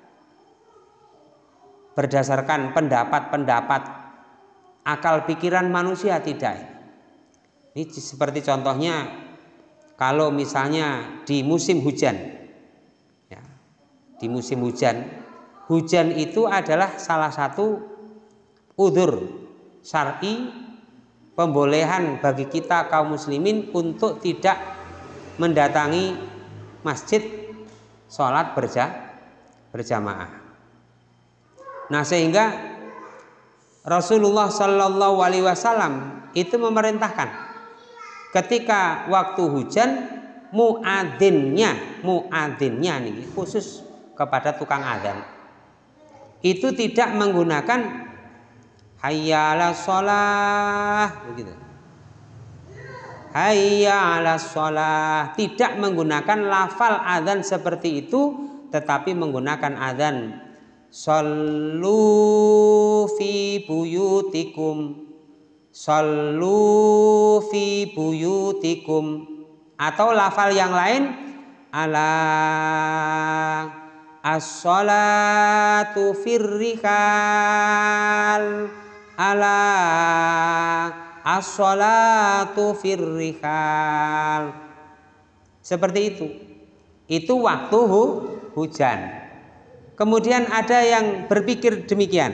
berdasarkan pendapat-pendapat akal pikiran manusia, tidak. Ini seperti contohnya kalau misalnya di musim hujan, ya, di musim hujan, hujan itu adalah salah satu udzur syar'i, pembolehan bagi kita kaum muslimin untuk tidak mendatangi masjid sholat berja, berjamaah. Nah, sehingga Rasulullah Shallallahu Alaihi Wasallam itu memerintahkan ketika waktu hujan muadzinnya, muadzinnya nih khusus kepada tukang adzan itu tidak menggunakan hayya 'alas shalah begitu. Hayya 'alas shalah, tidak menggunakan lafal adzan seperti itu, tetapi menggunakan adzan Sallu fi buyutikum, sallu fi buyutikum, atau lafal yang lain ala as-salatu firrihal, ala as-salatu firrihal, seperti itu. Itu waktu hu, hujan. Kemudian ada yang berpikir demikian.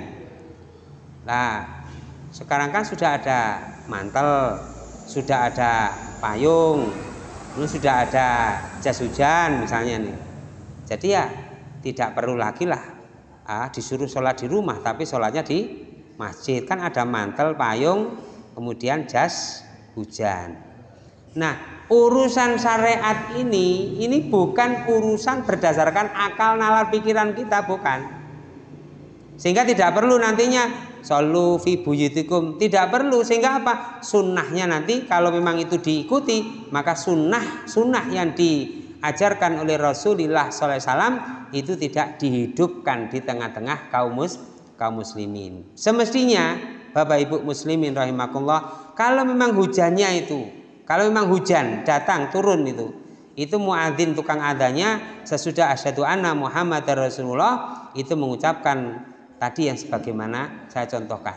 Nah, sekarang kan sudah ada mantel, sudah ada payung, sudah ada jas hujan misalnya nih. Jadi ya tidak perlu lagi lah ah, disuruh sholat di rumah, tapi sholatnya di masjid. Kan ada mantel, payung, kemudian jas hujan. Nah, urusan syariat ini ini bukan urusan berdasarkan akal nalar pikiran kita, bukan. Sehingga tidak perlu nantinya shollu fi buyutikum, tidak perlu. Sehingga apa? Sunnahnya nanti kalau memang itu diikuti, maka sunnah sunnah yang diajarkan oleh Rasulullah shallallahu alaihi wasallam itu tidak dihidupkan di tengah-tengah kaum mus kaum muslimin. Semestinya Bapak Ibu muslimin rahimakumullah, kalau memang hujannya itu, kalau memang hujan datang turun itu, itu muadzin tukang adanya sesudah asyhadu anna Muhammadar Rasulullah itu mengucapkan tadi yang sebagaimana saya contohkan.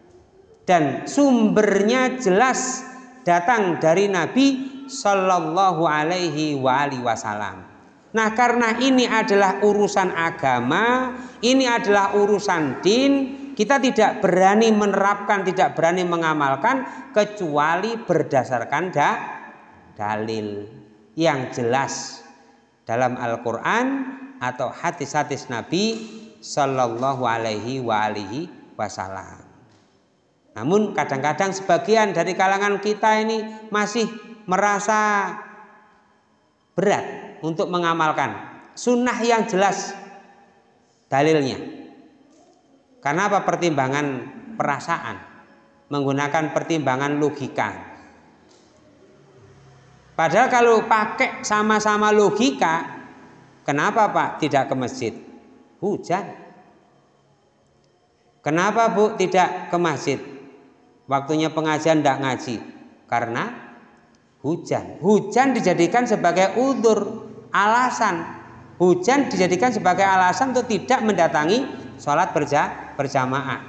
Dan sumbernya jelas datang dari Nabi Sallallahu Alaihi Wasallam. Nah, karena ini adalah urusan agama, ini adalah urusan din, kita tidak berani menerapkan, tidak berani mengamalkan kecuali berdasarkan da, dalil yang jelas dalam Al-Quran atau hadis-hadis Nabi Sallallahu Alaihi Wasallam. Namun kadang-kadang sebagian dari kalangan kita ini masih merasa berat untuk mengamalkan sunnah yang jelas dalilnya. Karena apa? Pertimbangan perasaan, menggunakan pertimbangan logika. Padahal kalau pakai sama-sama logika, kenapa Pak tidak ke masjid? Hujan. Kenapa Bu tidak ke masjid? Waktunya pengajian tidak ngaji. Karena hujan. Hujan dijadikan sebagai udzur, alasan. Hujan dijadikan sebagai alasan untuk tidak mendatangi sholat berja, berjamaah.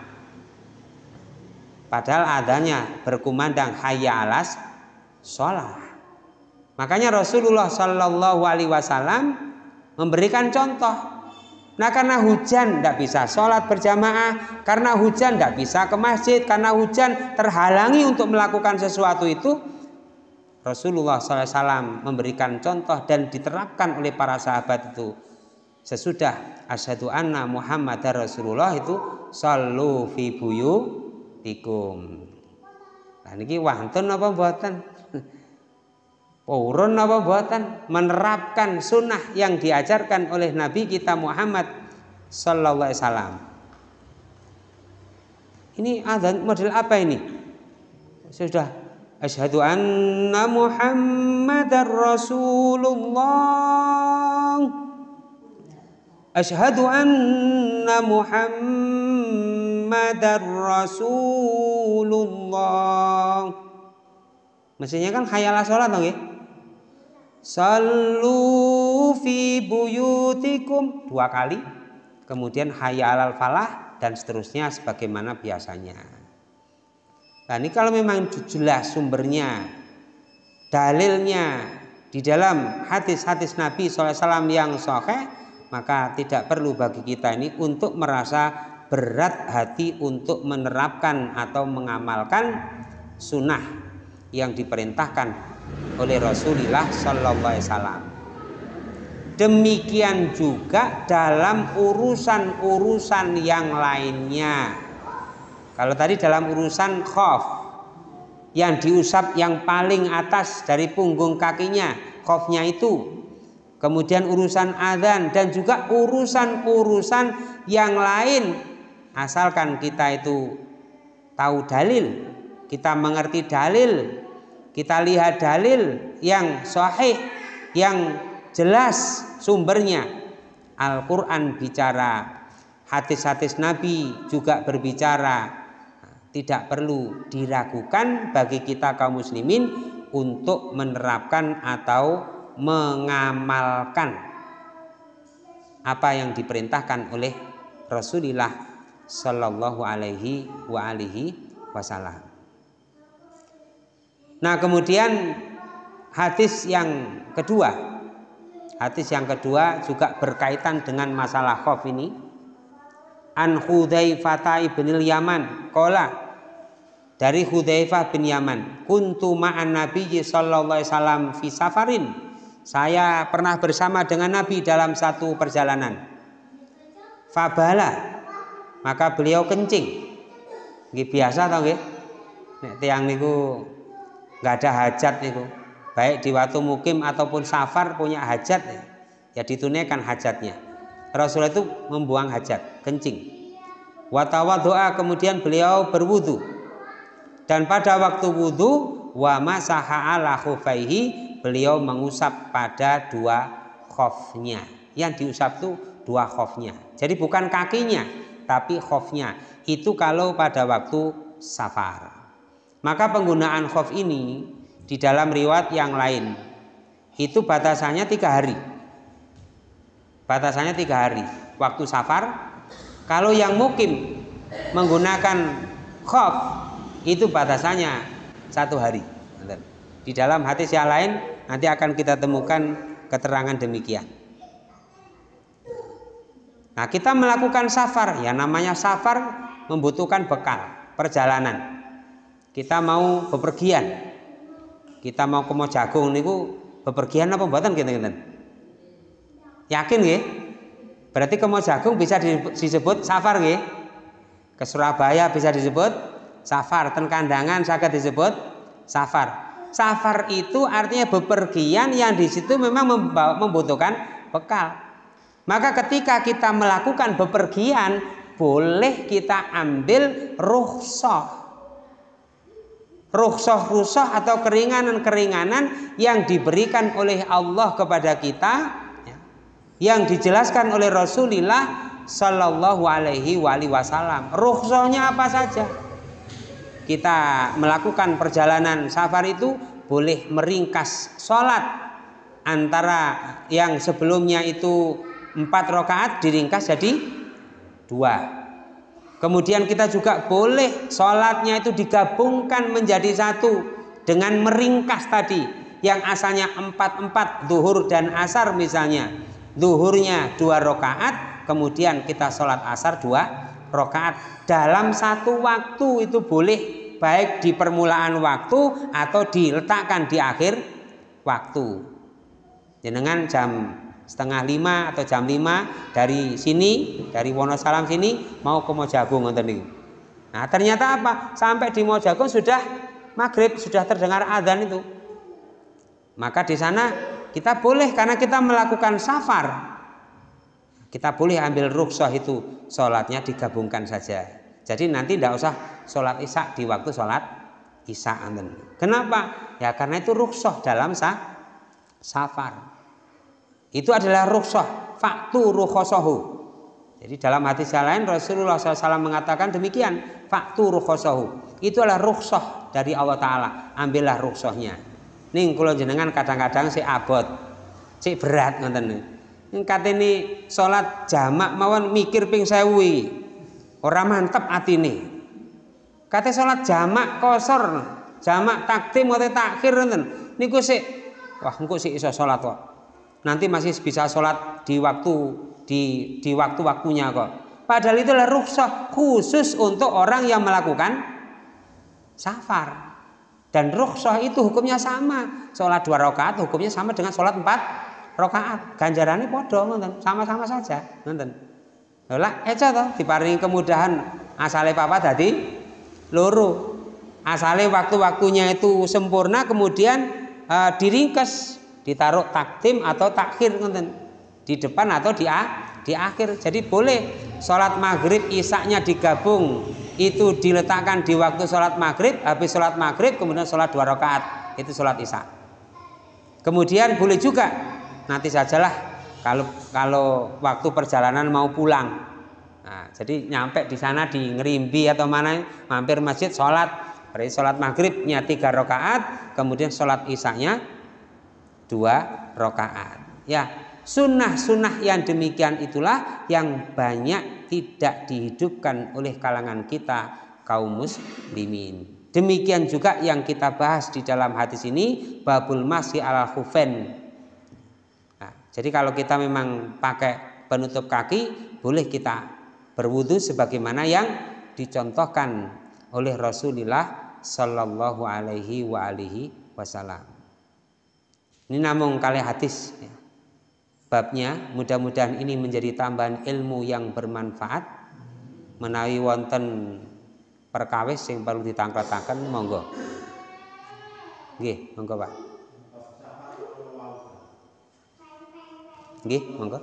Padahal adanya berkumandang hayya alas sholat. Makanya Rasulullah Shallallahu Alaihi Wasallam memberikan contoh. Nah, karena hujan tidak bisa sholat berjamaah, karena hujan tidak bisa ke masjid, karena hujan terhalangi untuk melakukan sesuatu itu, Rasulullah Shallallahu Alaihi Wasallam memberikan contoh dan diterapkan oleh para sahabat itu. Sesudah asyhadu anna Muhammadar Rasulullah itu shallu fi buyutikum. Nah niki wonten apa mboten? Purun apa buatan menerapkan sunnah yang diajarkan oleh Nabi kita Muhammad sallallahu alaihi wasallam. Ini adzan model apa ini? Sudah asyhadu anna Muhammadar Rasulullah. Asyhadu anna Muhammadar Rasulullah. Mestinya kan hayalah sholat dong ya. Sallu fi buyutikum dua kali, kemudian hayya alal falah dan seterusnya sebagaimana biasanya. Nah ini kalau memang jelas sumbernya, dalilnya di dalam hadis-hadis Nabi shallallahu alaihi wasallam yang sahih, maka tidak perlu bagi kita ini untuk merasa berat hati untuk menerapkan atau mengamalkan sunnah yang diperintahkan oleh Rasulullah Sallallahu Alaihi Wasallam. Demikian juga dalam urusan-urusan yang lainnya. Kalau tadi dalam urusan khaf, yang diusap yang paling atas dari punggung kakinya, khafnya itu. Kemudian urusan adzan dan juga urusan-urusan yang lain, asalkan kita itu tahu dalil, kita mengerti dalil, kita lihat dalil yang sahih, yang jelas sumbernya. Al-Quran bicara, hadis-hadis Nabi juga berbicara. Tidak perlu diragukan bagi kita kaum muslimin untuk menerapkan atau mengamalkan apa yang diperintahkan oleh Rasulullah Sallallahu Alaihi wa alihi Wasallam. Nah kemudian hadis yang kedua, hadis yang kedua juga berkaitan dengan masalah khauf ini. An Hudzaifah ibnil Yaman, qala, dari Hudzaifah bin Yaman, kuntu ma'an Nabi sallallahu alaihi wasallam fi safarin. Saya pernah bersama dengan Nabi dalam satu perjalanan. Fabala, maka beliau kencing. Nggih biasa tau nggih. Nek tiyang niku nggak ada hajat itu, baik di waktu mukim ataupun safar punya hajat ya, ya ditunaikan hajatnya. Rasulullah itu membuang hajat, kencing. Wa tawaddu'a, kemudian beliau berwudu. Dan pada waktu wudu, wa masaha ala khufaihi, beliau mengusap pada dua khufnya. Yang diusap itu dua khufnya. Jadi bukan kakinya, tapi khufnya. Itu kalau pada waktu safar. Maka penggunaan khuf ini di dalam riwayat yang lain itu batasannya tiga hari. Batasannya tiga hari waktu safar. Kalau yang mukim menggunakan khuf itu batasannya satu hari. Di dalam hadis yang lain nanti akan kita temukan keterangan demikian. Nah kita melakukan safar, ya namanya safar membutuhkan bekal perjalanan. Kita mau bepergian, kita mau ke Mojagung niku bepergian apa mboten kinten-kinten? Yakin nggih? Berarti ke Mojagung bisa disebut safar nggih? Ke Surabaya bisa disebut safar, ten Kandangan saged disebut safar. Safar itu artinya bepergian yang di situ memang membutuhkan bekal. Maka ketika kita melakukan bepergian, boleh kita ambil rukhsah. Rukhsah-rukhsah atau keringanan-keringanan yang diberikan oleh Allah kepada kita, ya, yang dijelaskan oleh Rasulullah Sallallahu Alaihi Wasallam. Rukhsahnya apa saja? Kita melakukan perjalanan safar itu boleh meringkas sholat antara yang sebelumnya itu empat rakaat diringkas jadi dua. Kemudian kita juga boleh sholatnya itu digabungkan menjadi satu dengan meringkas tadi yang asalnya empat empat zuhur dan asar misalnya. Zuhurnya dua rakaat, kemudian kita sholat asar dua rakaat dalam satu waktu itu boleh, baik di permulaan waktu atau diletakkan di akhir waktu. Jenengan jam setengah lima atau jam lima dari sini, dari Wonosalam sini mau ke Mojagung ngoten niku. Nah ternyata apa? Sampai di Mojagung sudah maghrib, sudah terdengar adzan itu. Maka di sana kita boleh, karena kita melakukan safar, kita boleh ambil rukhsah itu sholatnya digabungkan saja. Jadi nanti tidak usah sholat isya di waktu sholat isya. Kenapa? Ya karena itu rukhsah dalam sah, safar. Itu adalah rukhsah, faktu rukhosahu. Jadi dalam hadis yang lain Rasulullah shallallahu alaihi wasallam mengatakan demikian, faktu rukhosahu. Itu adalah rukhsah dari Allah Ta'ala. Ambillah rukhsahnya. Ning kula jenengan kadang-kadang si abot, si berat ngoten. Ning katene salat jamak mawon mikir ping sewu ora mantep atine. Kate salat jamak kosor, jamak takdim atau takhir ngoten. Niku sik wah engko sik iso salat kok. Nanti masih bisa sholat di waktu di di waktu-waktunya kok. Padahal itu adalah rukhsah khusus untuk orang yang melakukan safar. Dan rukhsah itu hukumnya sama. Sholat dua rakaat hukumnya sama dengan sholat empat rakaat. Ganjarannya podo, sama-sama saja. Nonton. Lah, eca toh diparingi kemudahan asale papa dadi loro. Asale waktu-waktunya itu sempurna, kemudian uh, diringkes, ditaruh takdim atau takhir, nonton, di depan atau di di akhir. Jadi boleh sholat maghrib isaknya digabung, itu diletakkan di waktu sholat maghrib, habis sholat maghrib kemudian sholat dua rakaat, itu sholat isya. Kemudian boleh juga nanti sajalah kalau kalau waktu perjalanan mau pulang. Nah, jadi nyampe di sana di Ngerimbi atau mana, mampir masjid sholat, berarti sholat maghribnya tiga rakaat, kemudian sholat isaknya dua rakaat. Ya, sunnah-sunnah yang demikian itulah yang banyak tidak dihidupkan oleh kalangan kita kaum muslimin. Demikian juga yang kita bahas di dalam hadis ini, babul masyi ala khufain. Nah, jadi kalau kita memang pakai penutup kaki, boleh kita berwudu sebagaimana yang dicontohkan oleh Rasulullah Shallallahu Alaihi wa alihi Wasallam. Ini namun kali hadis ya. Babnya mudah-mudahan ini menjadi tambahan ilmu yang bermanfaat. Menawi wonten perkawis yang perlu ditangkrataken monggo. Nggih, monggo Pak. Nggih, monggo.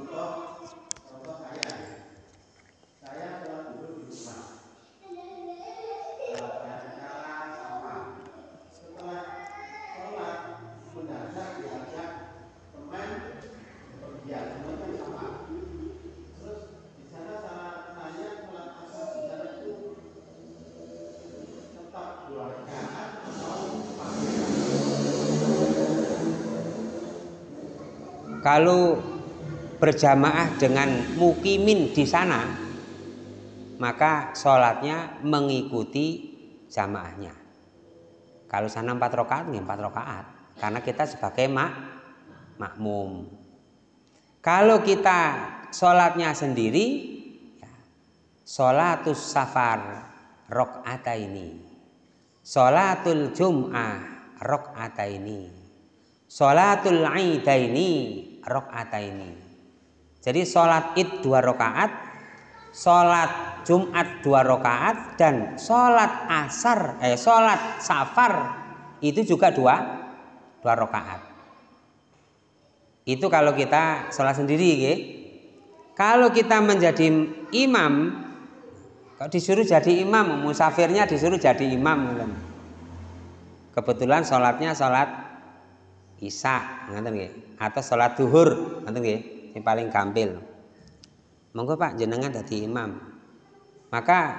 Kalau berjamaah dengan mukimin di sana, maka sholatnya mengikuti jamaahnya. Kalau sana empat rakaat, empat rakaat, karena kita sebagai mak makmum. Kalau kita sholatnya sendiri, ya, sholatus safar rakaataini, sholatul jum'ah rakaataini, sholatul aidaini rakaataini. Jadi sholat id dua rakaat, sholat jumat dua rakaat, dan sholat asar eh sholat safar itu juga dua dua rakaat. Itu kalau kita sholat sendiri, ya. Kalau kita menjadi imam, kalau disuruh jadi imam, musafirnya disuruh jadi imam, kebetulan sholatnya sholat isya, ngoten nggih, atau sholat duhur, ngoten nggih, yang paling gampil. Monggo Pak jenengan dadi imam. Maka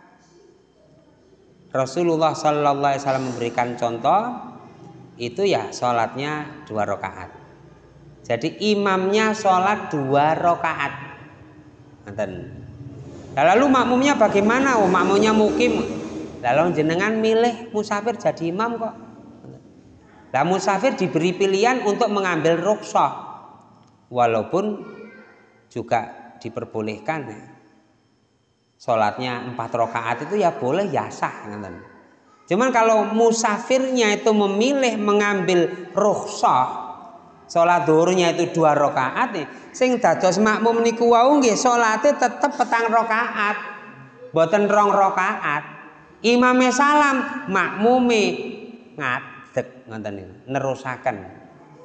Rasulullah Sallallahu Alaihi Wasallam memberikan contoh itu ya sholatnya dua rakaat. Jadi imamnya sholat dua rakaat, ngoten. Lalu makmumnya bagaimana? Oh makmumnya mukim. Lalu jenengan milih musafir jadi imam kok. Nah, musafir diberi pilihan untuk mengambil rukhsah, walaupun juga diperbolehkan ya. Sholatnya empat rakaat itu ya boleh, ya sah. Cuman kalau musafirnya itu memilih mengambil rukhsah, sholat dhuhurnya itu dua rakaat nih, sing dados makmum niku wau nggih sholate tetep petang rakaat, boten rong rakaat. Imame salam, makmume ngat ngoten niku nerusaken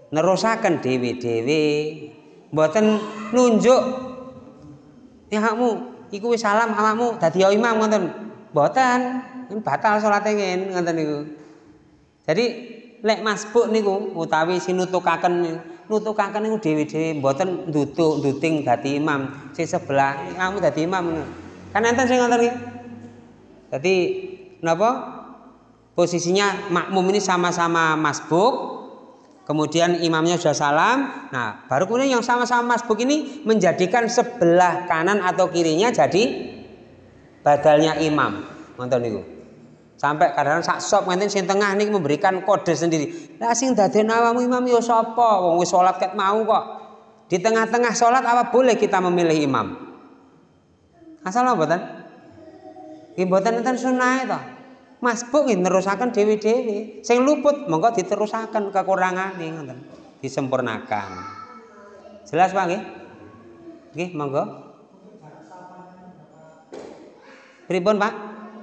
nerusaken dhewe-dhewe, mboten nunjuk ya kamu iku wis salam awakmu dadi imam ngoten. Mboten, batal salate ngen ngoten niku. Jadi lek masbuk niku utawi sinutukaken nutukaken niku dhewe-dhewe mboten ndutuk nduting dadi imam. Sing sebelah kamu dadi imam. Kan enten sing ngoten iki. Dadi napa? Posisinya makmum ini sama-sama masbuk, kemudian imamnya sudah salam. Nah, baru kemudian yang sama-sama masbuk ini menjadikan sebelah kanan atau kirinya jadi badalnya imam. Nonton niku. Sampai kadang-kadang sak sop ngenten sing tengah niku memberikan kode sendiri. Lah sing dadekno awakmu imam ya sapa? Wong wis salat ket mau kok. Di tengah-tengah salat apa boleh kita memilih imam? Asal apa mboten? Nggih mboten enten sunah to. Masbuk nggih nerusaken dhewe-dhewe. Sing luput monggo diterusaken kekurangane ngoten. Disempurnakan. Jelas Pak nggih? Nggih, monggo. Pripun Pak?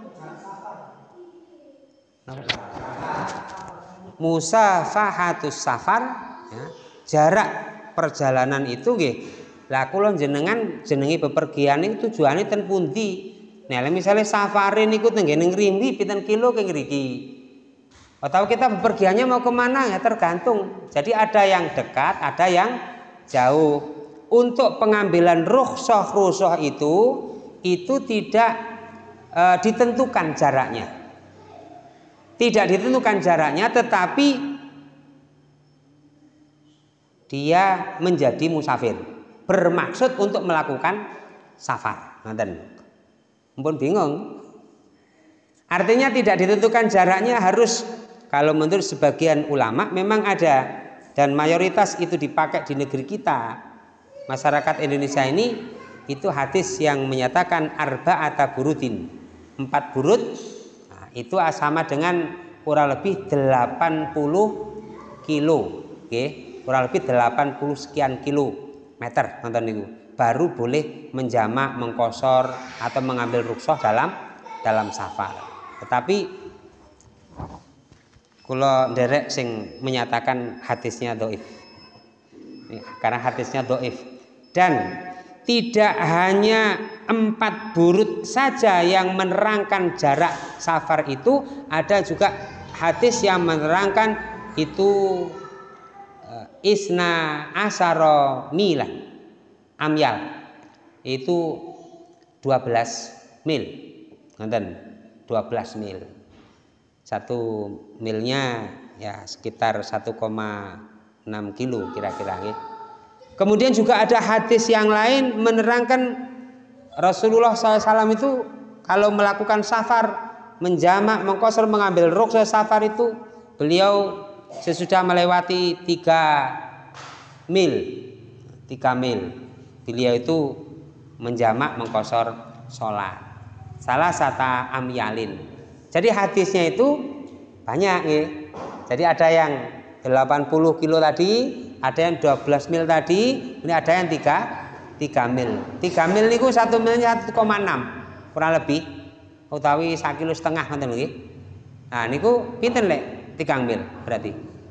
Musafahatus safar ya, jarak perjalanan itu nggih. Lah kula jenengan jenengi bepergian niku tujuane ten pundi? Nah, misalnya safari niku tenggene ngrimbi pinten kilo ke ngriki. Atau kita bepergiannya mau kemana ya tergantung. Jadi ada yang dekat, ada yang jauh. Untuk pengambilan rukhsah-rukhsah itu itu tidak e, ditentukan jaraknya. Tidak ditentukan jaraknya, tetapi dia menjadi musafir, bermaksud untuk melakukan safar. Ngoten. Ampun bingung. Artinya tidak ditentukan jaraknya, harus kalau menurut sebagian ulama memang ada dan mayoritas itu dipakai di negeri kita. Masyarakat Indonesia ini itu hadis yang menyatakan arba'ata burudin. Empat burud nah, itu sama dengan kurang lebih delapan puluh kilo. Oke, kurang lebih delapan puluh sekian kilometer nonton niku. Baru boleh menjamak, mengkosor atau mengambil rukhsah dalam dalam safar. Tetapi kula nderek sing menyatakan hadisnya dhaif. Karena hadisnya dhaif dan tidak hanya empat burud saja yang menerangkan jarak safar itu, ada juga hadis yang menerangkan itu isna asyara milan. Amyal itu dua belas mil, nonton dua belas mil. Satu milnya ya sekitar satu koma enam kilo kira-kira. Kemudian juga ada hadis yang lain menerangkan Rasulullah shallallahu alaihi wasallam itu kalau melakukan safar, menjamak, mengqashar, mengambil rukhsah safar itu beliau sesudah melewati tiga mil, tiga mil. Beliau itu menjamak, mengqashar sholat salah satu amyalin. Jadi hadisnya itu banyak ya. Jadi ada yang delapan puluh kilo tadi, ada yang dua belas mil tadi, ini ada yang tiga mil. tiga mil niku satu milnya satu koma enam kurang lebih utawi satu kilo setengah ngoten nggih. Nah niku pinten lek tiga mil berarti?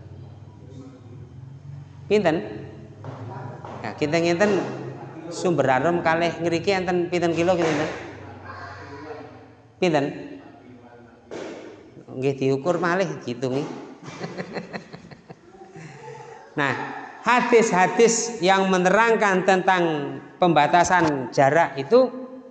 Pinten? Nah, kita ngenten Sumber Arum kalih ngriki enten pinten kilo kinten? Pinten? Nggih diukur malih dihitungi. Nah, hadis-hadis yang menerangkan tentang pembatasan jarak itu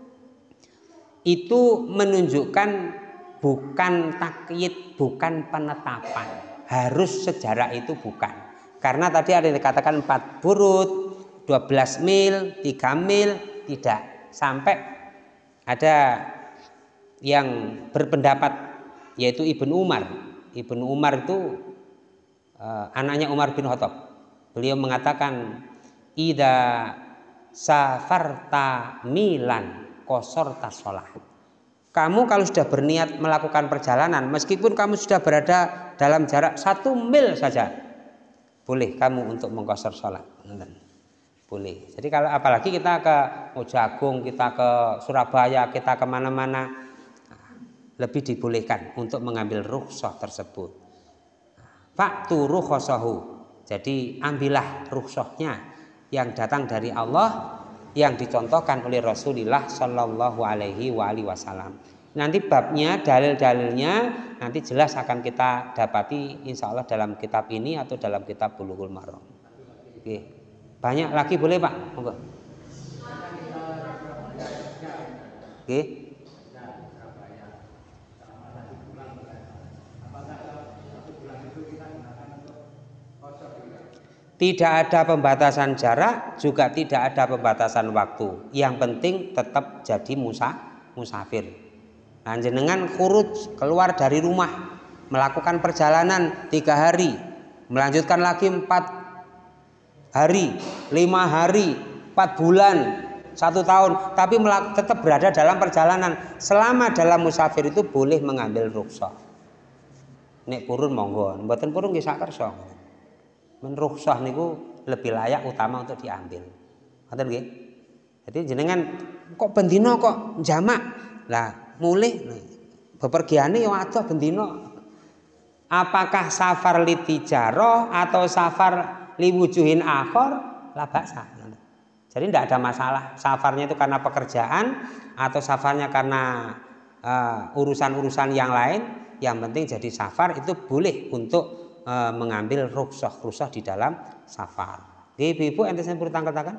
itu menunjukkan bukan takyid, bukan penetapan. Harus sejarak itu bukan. Karena tadi ada yang dikatakan empat burud, dua belas mil, tiga mil, tidak. Sampai ada yang berpendapat yaitu Ibnu Umar. Ibnu Umar itu uh, anaknya Umar bin Khattab. Beliau mengatakan idza safarta milan qasorta shalah. Kamu kalau sudah berniat melakukan perjalanan, meskipun kamu sudah berada dalam jarak satu mil saja, boleh kamu untuk mengqashar salat. Boleh. Jadi kalau apalagi kita ke Mojagung, kita ke Surabaya, kita kemana-mana, lebih dibolehkan untuk mengambil rukhsah tersebut. Faktu rukhsahu, Jadi ambillah rukhsahnya yang datang dari Allah, yang dicontohkan oleh Rasulullah Shallallahu Alaihi Wasallam. Nanti babnya, dalil-dalilnya nanti jelas akan kita dapati insya Allah dalam kitab ini atau dalam kitab Bulughul Maram. Oke. Banyak lagi boleh Pak? Monggo. Oke. Tidak ada pembatasan jarak, juga tidak ada pembatasan waktu. Yang penting tetap jadi musa, musafir. Nah, jenengan khuruj keluar dari rumah, melakukan perjalanan tiga hari, melanjutkan lagi empat hari, lima hari, empat bulan, satu tahun, tapi tetap berada dalam perjalanan. Selama dalam musafir itu boleh mengambil rukhsah. Nek purun monggo, mboten purun nggih sak kersa. Men rukhsah niku lebih layak utama untuk diambil. Ngoten nggih. Jadi jenengan kok bendina kok jamak. Lah mulih bepergiane yo adoh bendina. Apakah safar litijarah atau safar liwujuhin akhir? La baksa. Jadi tidak ada masalah. Safarnya itu karena pekerjaan atau safarnya karena urusan-urusan uh, yang lain. Yang penting jadi safar itu boleh untuk Uh, mengambil rukhsah-rukhsah di dalam safar. Ibu-ibu ente sampun tangkel-tangkel?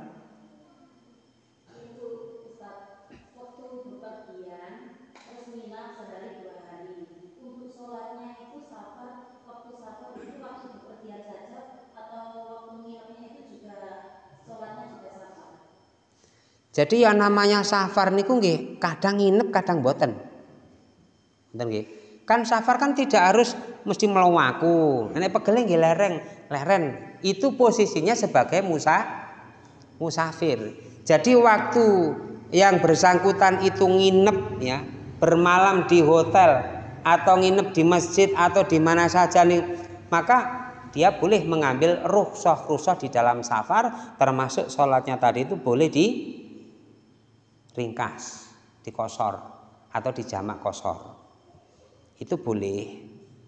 Itu Ustaz, waktu bepergian terus Mina sehari dua hari. Untuk sholatnya itu safar, waktu safar itu waktu bepergian saja atau waktu nginepnya itu juga sholatnya juga safar? Jadi yang namanya safar niku nggih kadang nginep kadang boten. Ngoten nggih. Kan safar kan tidak harus mesti melawaku. Nek pegel nggih lereng, leren. Itu posisinya sebagai musa, musafir. Jadi waktu yang bersangkutan itu nginep ya, bermalam di hotel atau nginep di masjid atau di mana saja nih, maka dia boleh mengambil rukhsah-rukhsah di dalam safar, termasuk sholatnya tadi itu boleh diringkas, dikosor atau dijamak kosor. Itu boleh.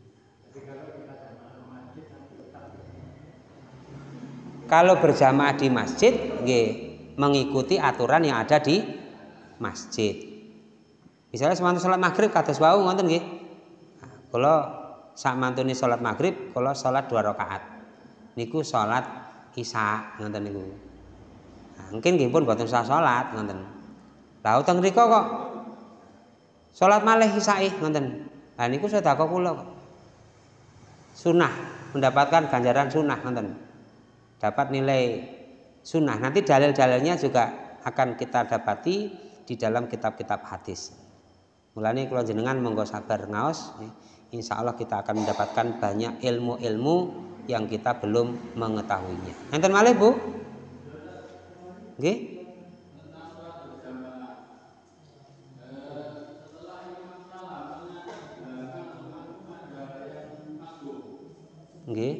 Kalau berjamaah di masjid, nggih, mengikuti aturan yang ada di masjid. Misalnya semantu sholat maghrib kados wau ngoten nggih. Nah, kula sak mantune sholat maghrib, kula sholat dua rakaat. Niku sholat isya ngoten niku. Nah, mungkin nggih pun boten usah sholat ngoten. Lah uteng mriku kok sholat malih isyae ngoten. Nah niku sedekah kula kok. Sunnah, mendapatkan ganjaran sunnah ngoten. Dapat nilai sunnah. Nanti dalil-dalilnya juga akan kita dapati di dalam kitab-kitab hadis. Mulane kula jenengan monggo sabar ngaos, insya Allah kita akan mendapatkan banyak ilmu-ilmu yang kita belum mengetahuinya. Enten malih Bu? Nggih? Nggih.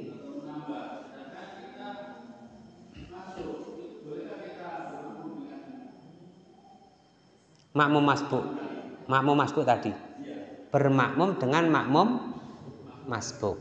Makmum masbuk. Makmum masbuk tadi. Bermakmum dengan makmum masbuk.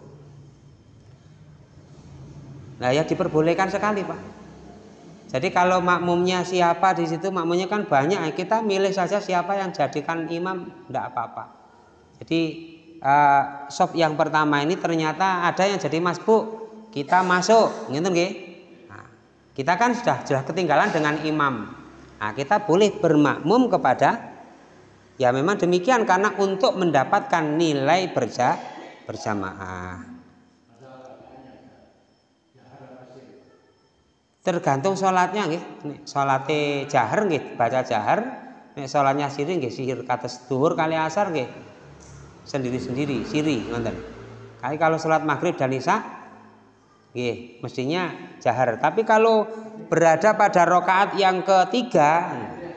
Nah, ya diperbolehkan sekali, Pak. Jadi kalau makmumnya siapa di situ, makmumnya kan banyak, kita milih saja siapa yang jadikan imam, tidak apa-apa. Jadi Uh, sop yang pertama ini ternyata ada yang jadi masbuk, kita masuk, gitu nggih. Nah, kita kan sudah jelas ketinggalan dengan imam. Nah, kita boleh bermakmum kepada, ya memang demikian karena untuk mendapatkan nilai berja, berjamaah. Tergantung sholatnya nggih. Nek sholate jahar nggih baca jahar, nek sholatnya siri nggih sihir kados duhur kali asar nggih sendiri-sendiri, siri ngoten. Kali kalau sholat maghrib dan isya, nggih, mestinya jahar. Tapi kalau berada pada rakaat yang ketiga,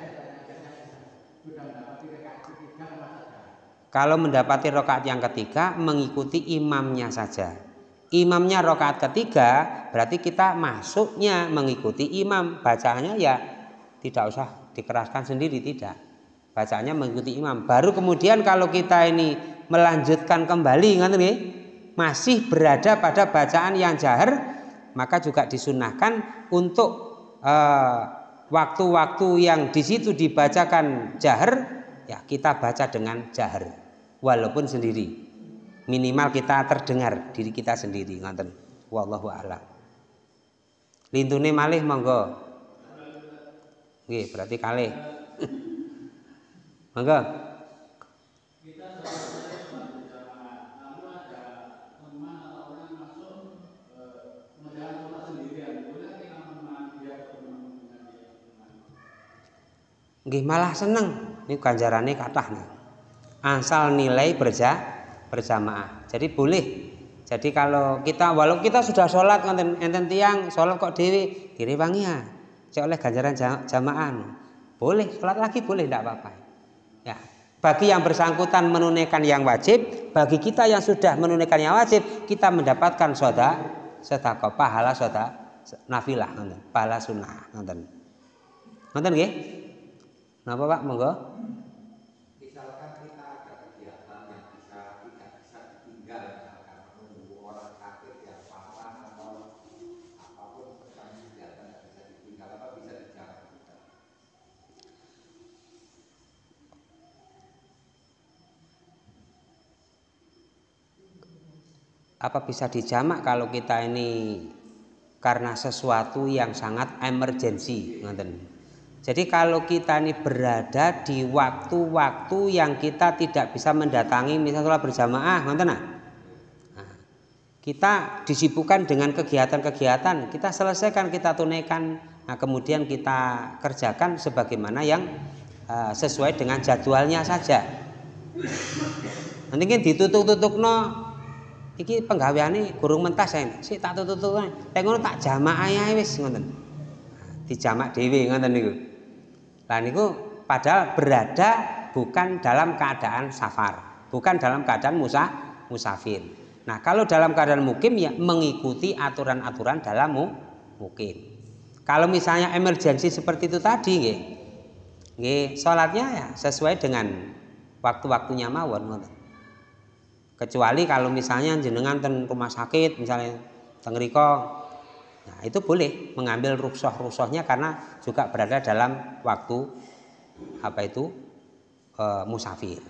kalau mendapati rakaat yang ketiga, mengikuti imamnya saja. Imamnya rakaat ketiga, berarti kita masuknya mengikuti imam. Bacaannya ya tidak usah dikeraskan sendiri, tidak. Bacaannya mengikuti imam. Baru kemudian kalau kita ini melanjutkan kembali, ngerti nggih? Masih berada pada bacaan yang jahar, maka juga disunahkan untuk uh, waktu-waktu yang di situ dibacakan jahar, ya kita baca dengan jahar walaupun sendiri, minimal kita terdengar diri kita sendiri. Ngoten, wallahu a'lam. Lintune malih monggo. Nggih, berarti kalih. Monggo. Nggih, malah seneng. Ini ganjarane kathah nih. Asal nilai berja berjamaah. Jadi boleh. Jadi kalau kita walau kita sudah sholat enten enten tiang sholat kok dewi direwangi ya, cek oleh ganjaran jamaah. Boleh sholat lagi boleh, tidak apa-apa. Ya, bagi yang bersangkutan menunaikan yang wajib, bagi kita yang sudah menunaikan yang wajib, kita mendapatkan soda, sedekah pahala soda nafilah, pahala sunnah, nonton, nonton nggih. Napa Pak, monggo? Misalkan kita ada kegiatan yang bisa tidak bisa ditinggal, misalkan menunggu orang sakit yang parah atau apapun, misalnya kegiatan yang bisa ditinggal, apa bisa dijaga? Apa bisa dijamak kalau kita ini karena sesuatu yang sangat emergensi, ngoten. Jadi kalau kita ini berada di waktu-waktu yang kita tidak bisa mendatangi misalnya sholat berjamaah, ngoten nah. Kita disibukkan dengan kegiatan-kegiatan, kita selesaikan, kita tunaikan, nah kemudian kita kerjakan sebagaimana yang uh, sesuai dengan jadwalnya saja. Nanti kan ditutuk-tutuk no, iki penggaweane gurung mentas ya, sih tak tutuk-tutuk, tak ngono tak jamaah ya wis ngoten. Dijamak dhewe ngoten niku. Lah niku padahal berada bukan dalam keadaan safar, bukan dalam keadaan musa, musafir. Nah, kalau dalam keadaan mukim ya mengikuti aturan-aturan dalam mukim. Kalau misalnya emergensi seperti itu tadi nggih. Nggih, salatnya ya sesuai dengan waktu-waktunya mawon. Kecuali kalau misalnya jenengan ten rumah sakit misalnya teng mriko, nah itu boleh mengambil rukhsah-rukhsahnya karena juga berada dalam waktu apa itu e, musafir.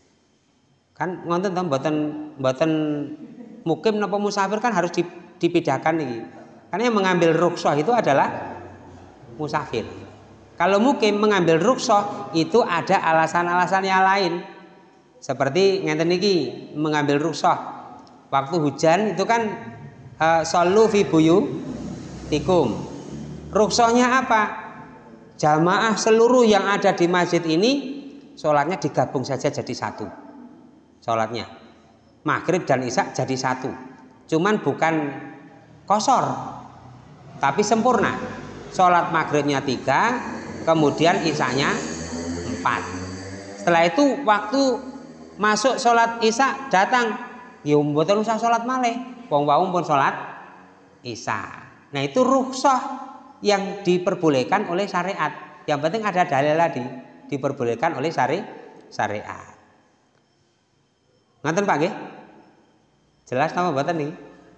Kan ngonten to mboten mboten mukim napa musafir kan harus dipidakan iki. Karena yang mengambil rukhsah itu adalah musafir. Kalau mukim mengambil rukhsah itu ada alasan-alasan yang lain. Seperti ngenten iki mengambil rukhsah waktu hujan itu kan e, shollu fi buyutikum. Rukhsahnya apa? Jamaah seluruh yang ada di masjid ini sholatnya digabung saja jadi satu. Sholatnya maghrib dan isya jadi satu. Cuman bukan kosor, tapi sempurna. Sholat maghribnya tiga, kemudian isyanya empat. Setelah itu waktu masuk sholat isya datang, ya mboten usah sholat malih, wong wau pun sholat isya. Nah itu rukhsah yang diperbolehkan oleh syariat. Yang penting ada dalil tadi, diperbolehkan oleh syari syariat. Nganten Pak nggih? Jelas nama mboten nih?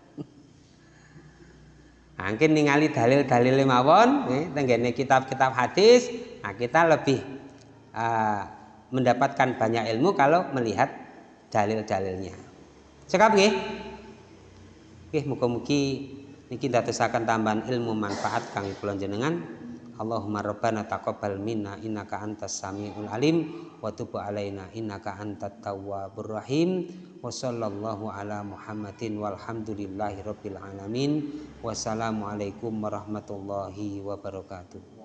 Mungkin ningali dalil-dalil mawon nggih tenggene kitab-kitab hadis, nah kita lebih uh, mendapatkan banyak ilmu kalau melihat dalil-dalilnya. Cekap nggih? Nggih muga-mugi niki dadosaken tambahan ilmu manfaat kangge kula jenengan. Allahumma rabbana taqabbal minna innaka antas samiul alim wa tub alaina innaka antat tawwabur rahim. Wa sallallahu ala Muhammadin walhamdulillahi rabbil alamin. Wassalamualaikum warahmatullahi wabarakatuh.